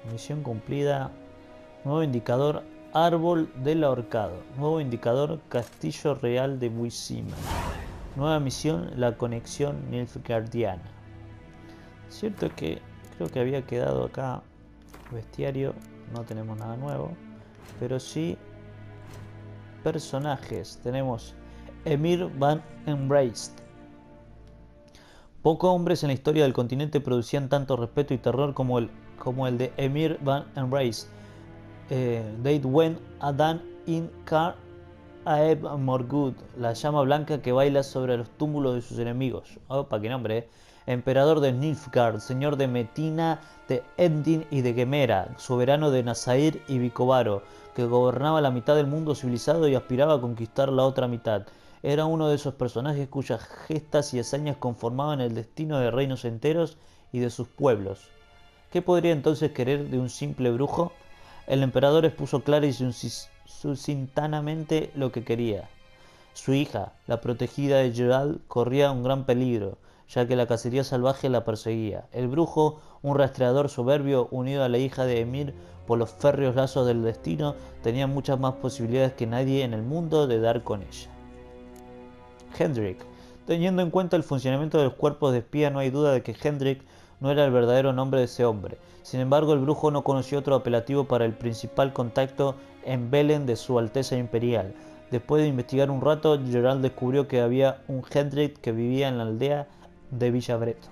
Misión cumplida. Nuevo indicador Árbol del Ahorcado. Nuevo indicador Castillo Real de Buisima. Nueva misión La Conexión Nilfgaardiana. Cierto que creo que había quedado acá bestiario. No tenemos nada nuevo. Pero sí personajes. Tenemos Emhyr van Emreist. Pocos hombres en la historia del continente producían tanto respeto y terror como el de Emhyr van Emreist. They went a dan in car Aeb Morgud, la llama blanca que baila sobre los túmulos de sus enemigos. Opa, qué nombre, Emperador de Nilfgaard, señor de Metina, de Endin y de Gemera, soberano de Nazair y Vicovaro, que gobernaba la mitad del mundo civilizado y aspiraba a conquistar la otra mitad. Era uno de esos personajes cuyas gestas y hazañas conformaban el destino de reinos enteros y de sus pueblos. ¿Qué podría entonces querer de un simple brujo? El emperador expuso clara y sucintamente lo que quería. Su hija, la protegida de Geralt, corría un gran peligro, ya que la cacería salvaje la perseguía. El brujo, un rastreador soberbio unido a la hija de Emhyr por los férreos lazos del destino, tenía muchas más posibilidades que nadie en el mundo de dar con ella. Hendrik. Teniendo en cuenta el funcionamiento de los cuerpos de espía, no hay duda de que Hendrik no era el verdadero nombre de ese hombre. Sin embargo, el brujo no conoció otro apelativo para el principal contacto en Velen de su Alteza Imperial. Después de investigar un rato, Geralt descubrió que había un Hendrik que vivía en la aldea de Villabreto.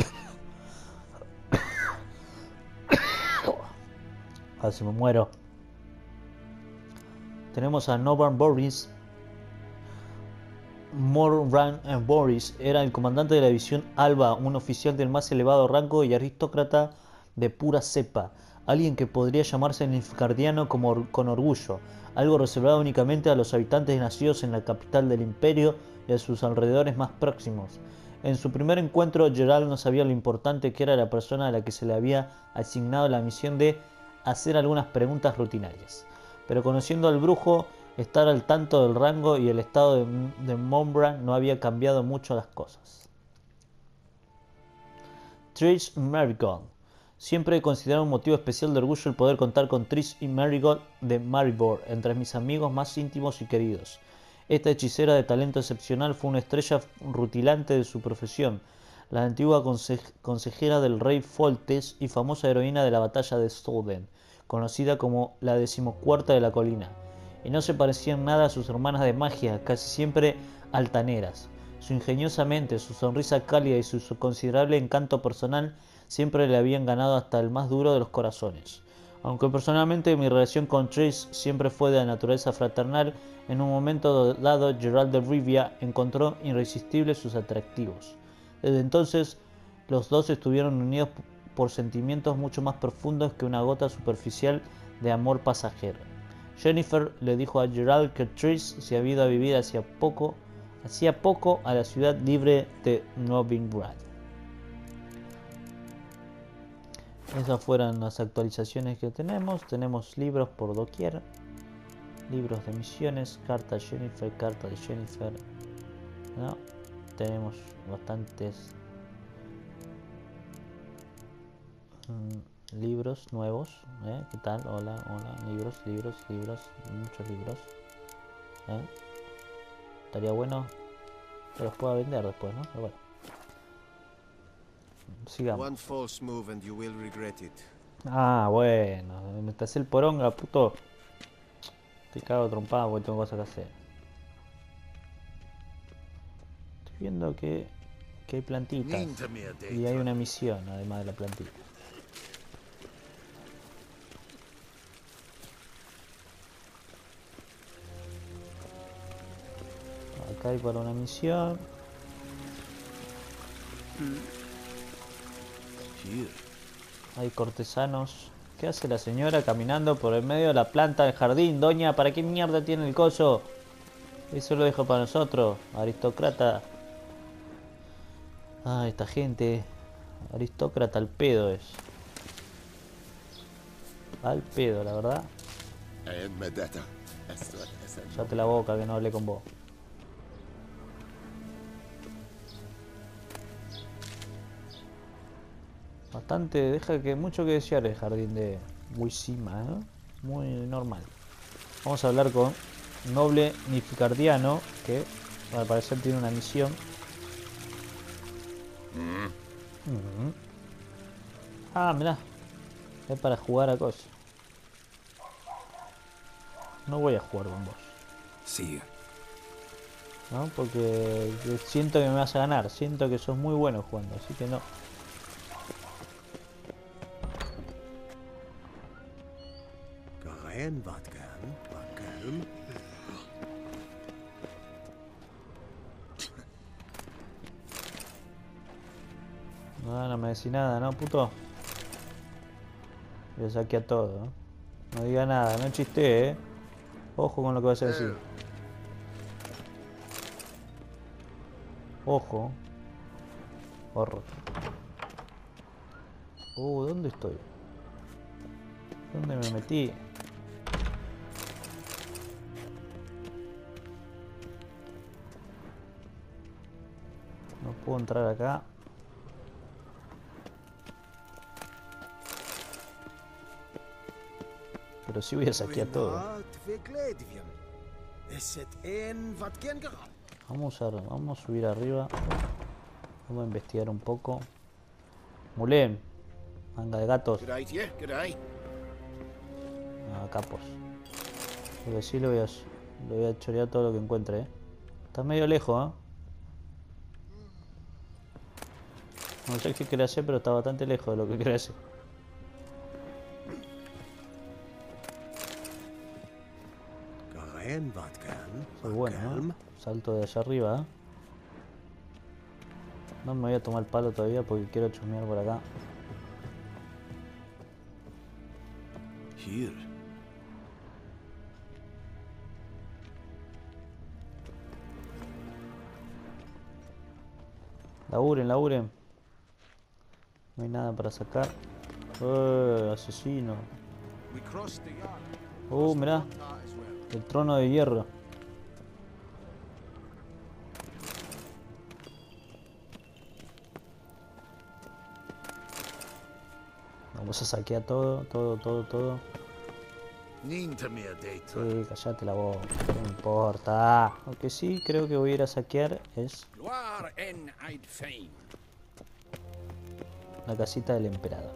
Casi me muero. Tenemos a Novan Boris. Morran Boris era el comandante de la división Alba, un oficial del más elevado rango y aristócrata de pura cepa, alguien que podría llamarse nilfgaardiano con orgullo, algo reservado únicamente a los habitantes nacidos en la capital del imperio y a sus alrededores más próximos. En su primer encuentro, Geralt no sabía lo importante que era la persona a la que se le había asignado la misión de hacer algunas preguntas rutinarias, pero conociendo al brujo, estar al tanto del rango y el estado de Mombra no había cambiado mucho las cosas. Triss Merigold. Siempre he considerado un motivo especial de orgullo el poder contar con Triss y Merigold de Maribor, entre mis amigos más íntimos y queridos. Esta hechicera de talento excepcional fue una estrella rutilante de su profesión, la antigua consejera del rey Foltest y famosa heroína de la batalla de Sodden, conocida como la 14ª de la colina. Y no se parecían nada a sus hermanas de magia, casi siempre altaneras. Su ingeniosa mente, su sonrisa cálida y su considerable encanto personal siempre le habían ganado hasta el más duro de los corazones. Aunque personalmente mi relación con Triss siempre fue de naturaleza fraternal, en un momento dado Geralt de Rivia encontró irresistibles sus atractivos. Desde entonces los dos estuvieron unidos por sentimientos mucho más profundos que una gota superficial de amor pasajero. Yennefer le dijo a Geralt que Triss se había ido a vivir hacía poco a la ciudad libre de Novigrad. Esas fueron las actualizaciones que tenemos. Tenemos libros por doquier, libros de misiones, carta de Yennefer, ¿no? Tenemos bastantes libros nuevos, ¿qué tal? Hola, libros, muchos libros, estaría bueno que los pueda vender después, ¿no? Pero bueno, sigamos. One false move and you will regret it. Ah, bueno, me te hace el poronga, puto. Te cago trompada porque tengo cosas que hacer. Estoy viendo que hay plantitas y hay una misión además de la plantita. Acá hay para una misión. Hay cortesanos. ¿Qué hace la señora caminando por el medio de la planta del jardín? Doña, ¿para qué mierda tiene el coso? Eso lo dejo para nosotros, aristócrata. Ah, esta gente. Aristócrata al pedo es. Al pedo, la verdad. Cállate la boca que no hablé con vos. Bastante, deja que mucho que desear el jardín de Wisima, ¿eh? Muy normal. Vamos a hablar con Noble Nilfgaardiano, que al parecer tiene una misión. Ah, mirá. Es para jugar a cosas. No voy a jugar con vos. Sí. ¿No? Porque siento que me vas a ganar. Siento que sos muy bueno jugando, así que no. No me decís nada, ¿no, puto? Yo saqué a todo, ¿no? No diga nada, no chiste, Ojo con lo que vas a decir. Ojo. Horror. ¿Dónde estoy? ¿Dónde me metí? No puedo entrar acá. Pero sí voy a saquear todo. Vamos a subir arriba. Vamos a investigar un poco. Mulén. Manga de gatos. Ah, capos. Porque sí le voy a chorear todo lo que encuentre, Está medio lejos, No sé qué quiere hacer, pero está bastante lejos de lo que quiere hacer. Muy bueno, Salto de allá arriba, No me voy a tomar el palo todavía porque quiero chusmear por acá. Laburen. No hay nada para sacar. Asesino. Mirá. El trono de hierro. Vamos a saquear todo. Sí, callate la voz. No importa. Lo que sí creo que voy a ir a saquear es la casita del emperador.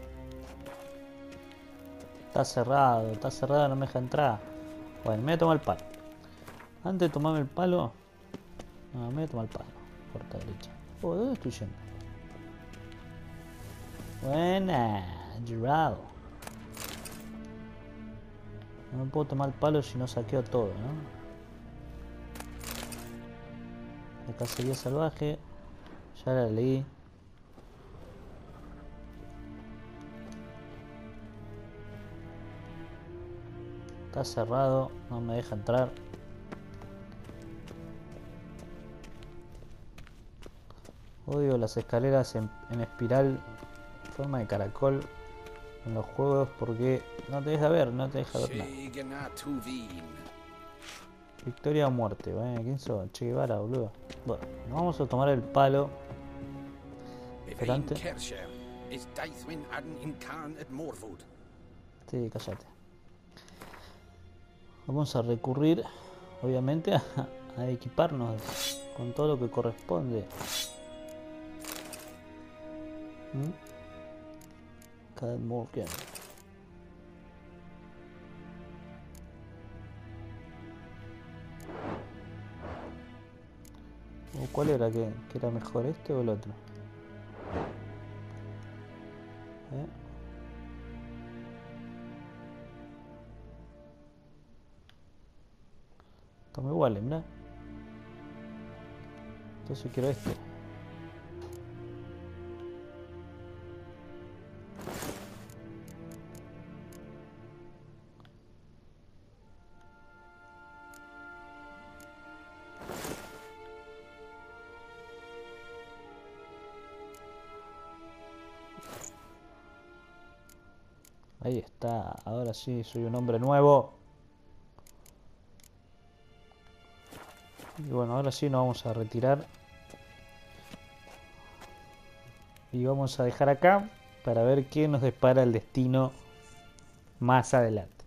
Está cerrado, no me deja entrar. Bueno, me voy a tomar el palo. Antes de tomarme el palo... No, me voy a tomar el palo. Puerta derecha. ¿Dónde estoy yendo? Buena, Gerald. No me puedo tomar el palo si no saqueo todo, La cacería salvaje. Ya la leí. Está cerrado, no me deja entrar. Odio las escaleras en espiral, en forma de caracol en los juegos porque no te deja ver nada. Victoria o muerte, ¿quién sos? Che Guevara, boludo. Bueno, vamos a tomar el palo. Pero antes... Sí, cállate. Vamos a recurrir, obviamente, a equiparnos con todo lo que corresponde. Morgan. ¿Cuál era? ¿Que era mejor este o el otro? Estamos iguales, mira. Entonces quiero este. Ahí está, ahora sí, soy un hombre nuevo. Y bueno, ahora sí nos vamos a retirar. Y vamos a dejar acá para ver qué nos depara el destino más adelante.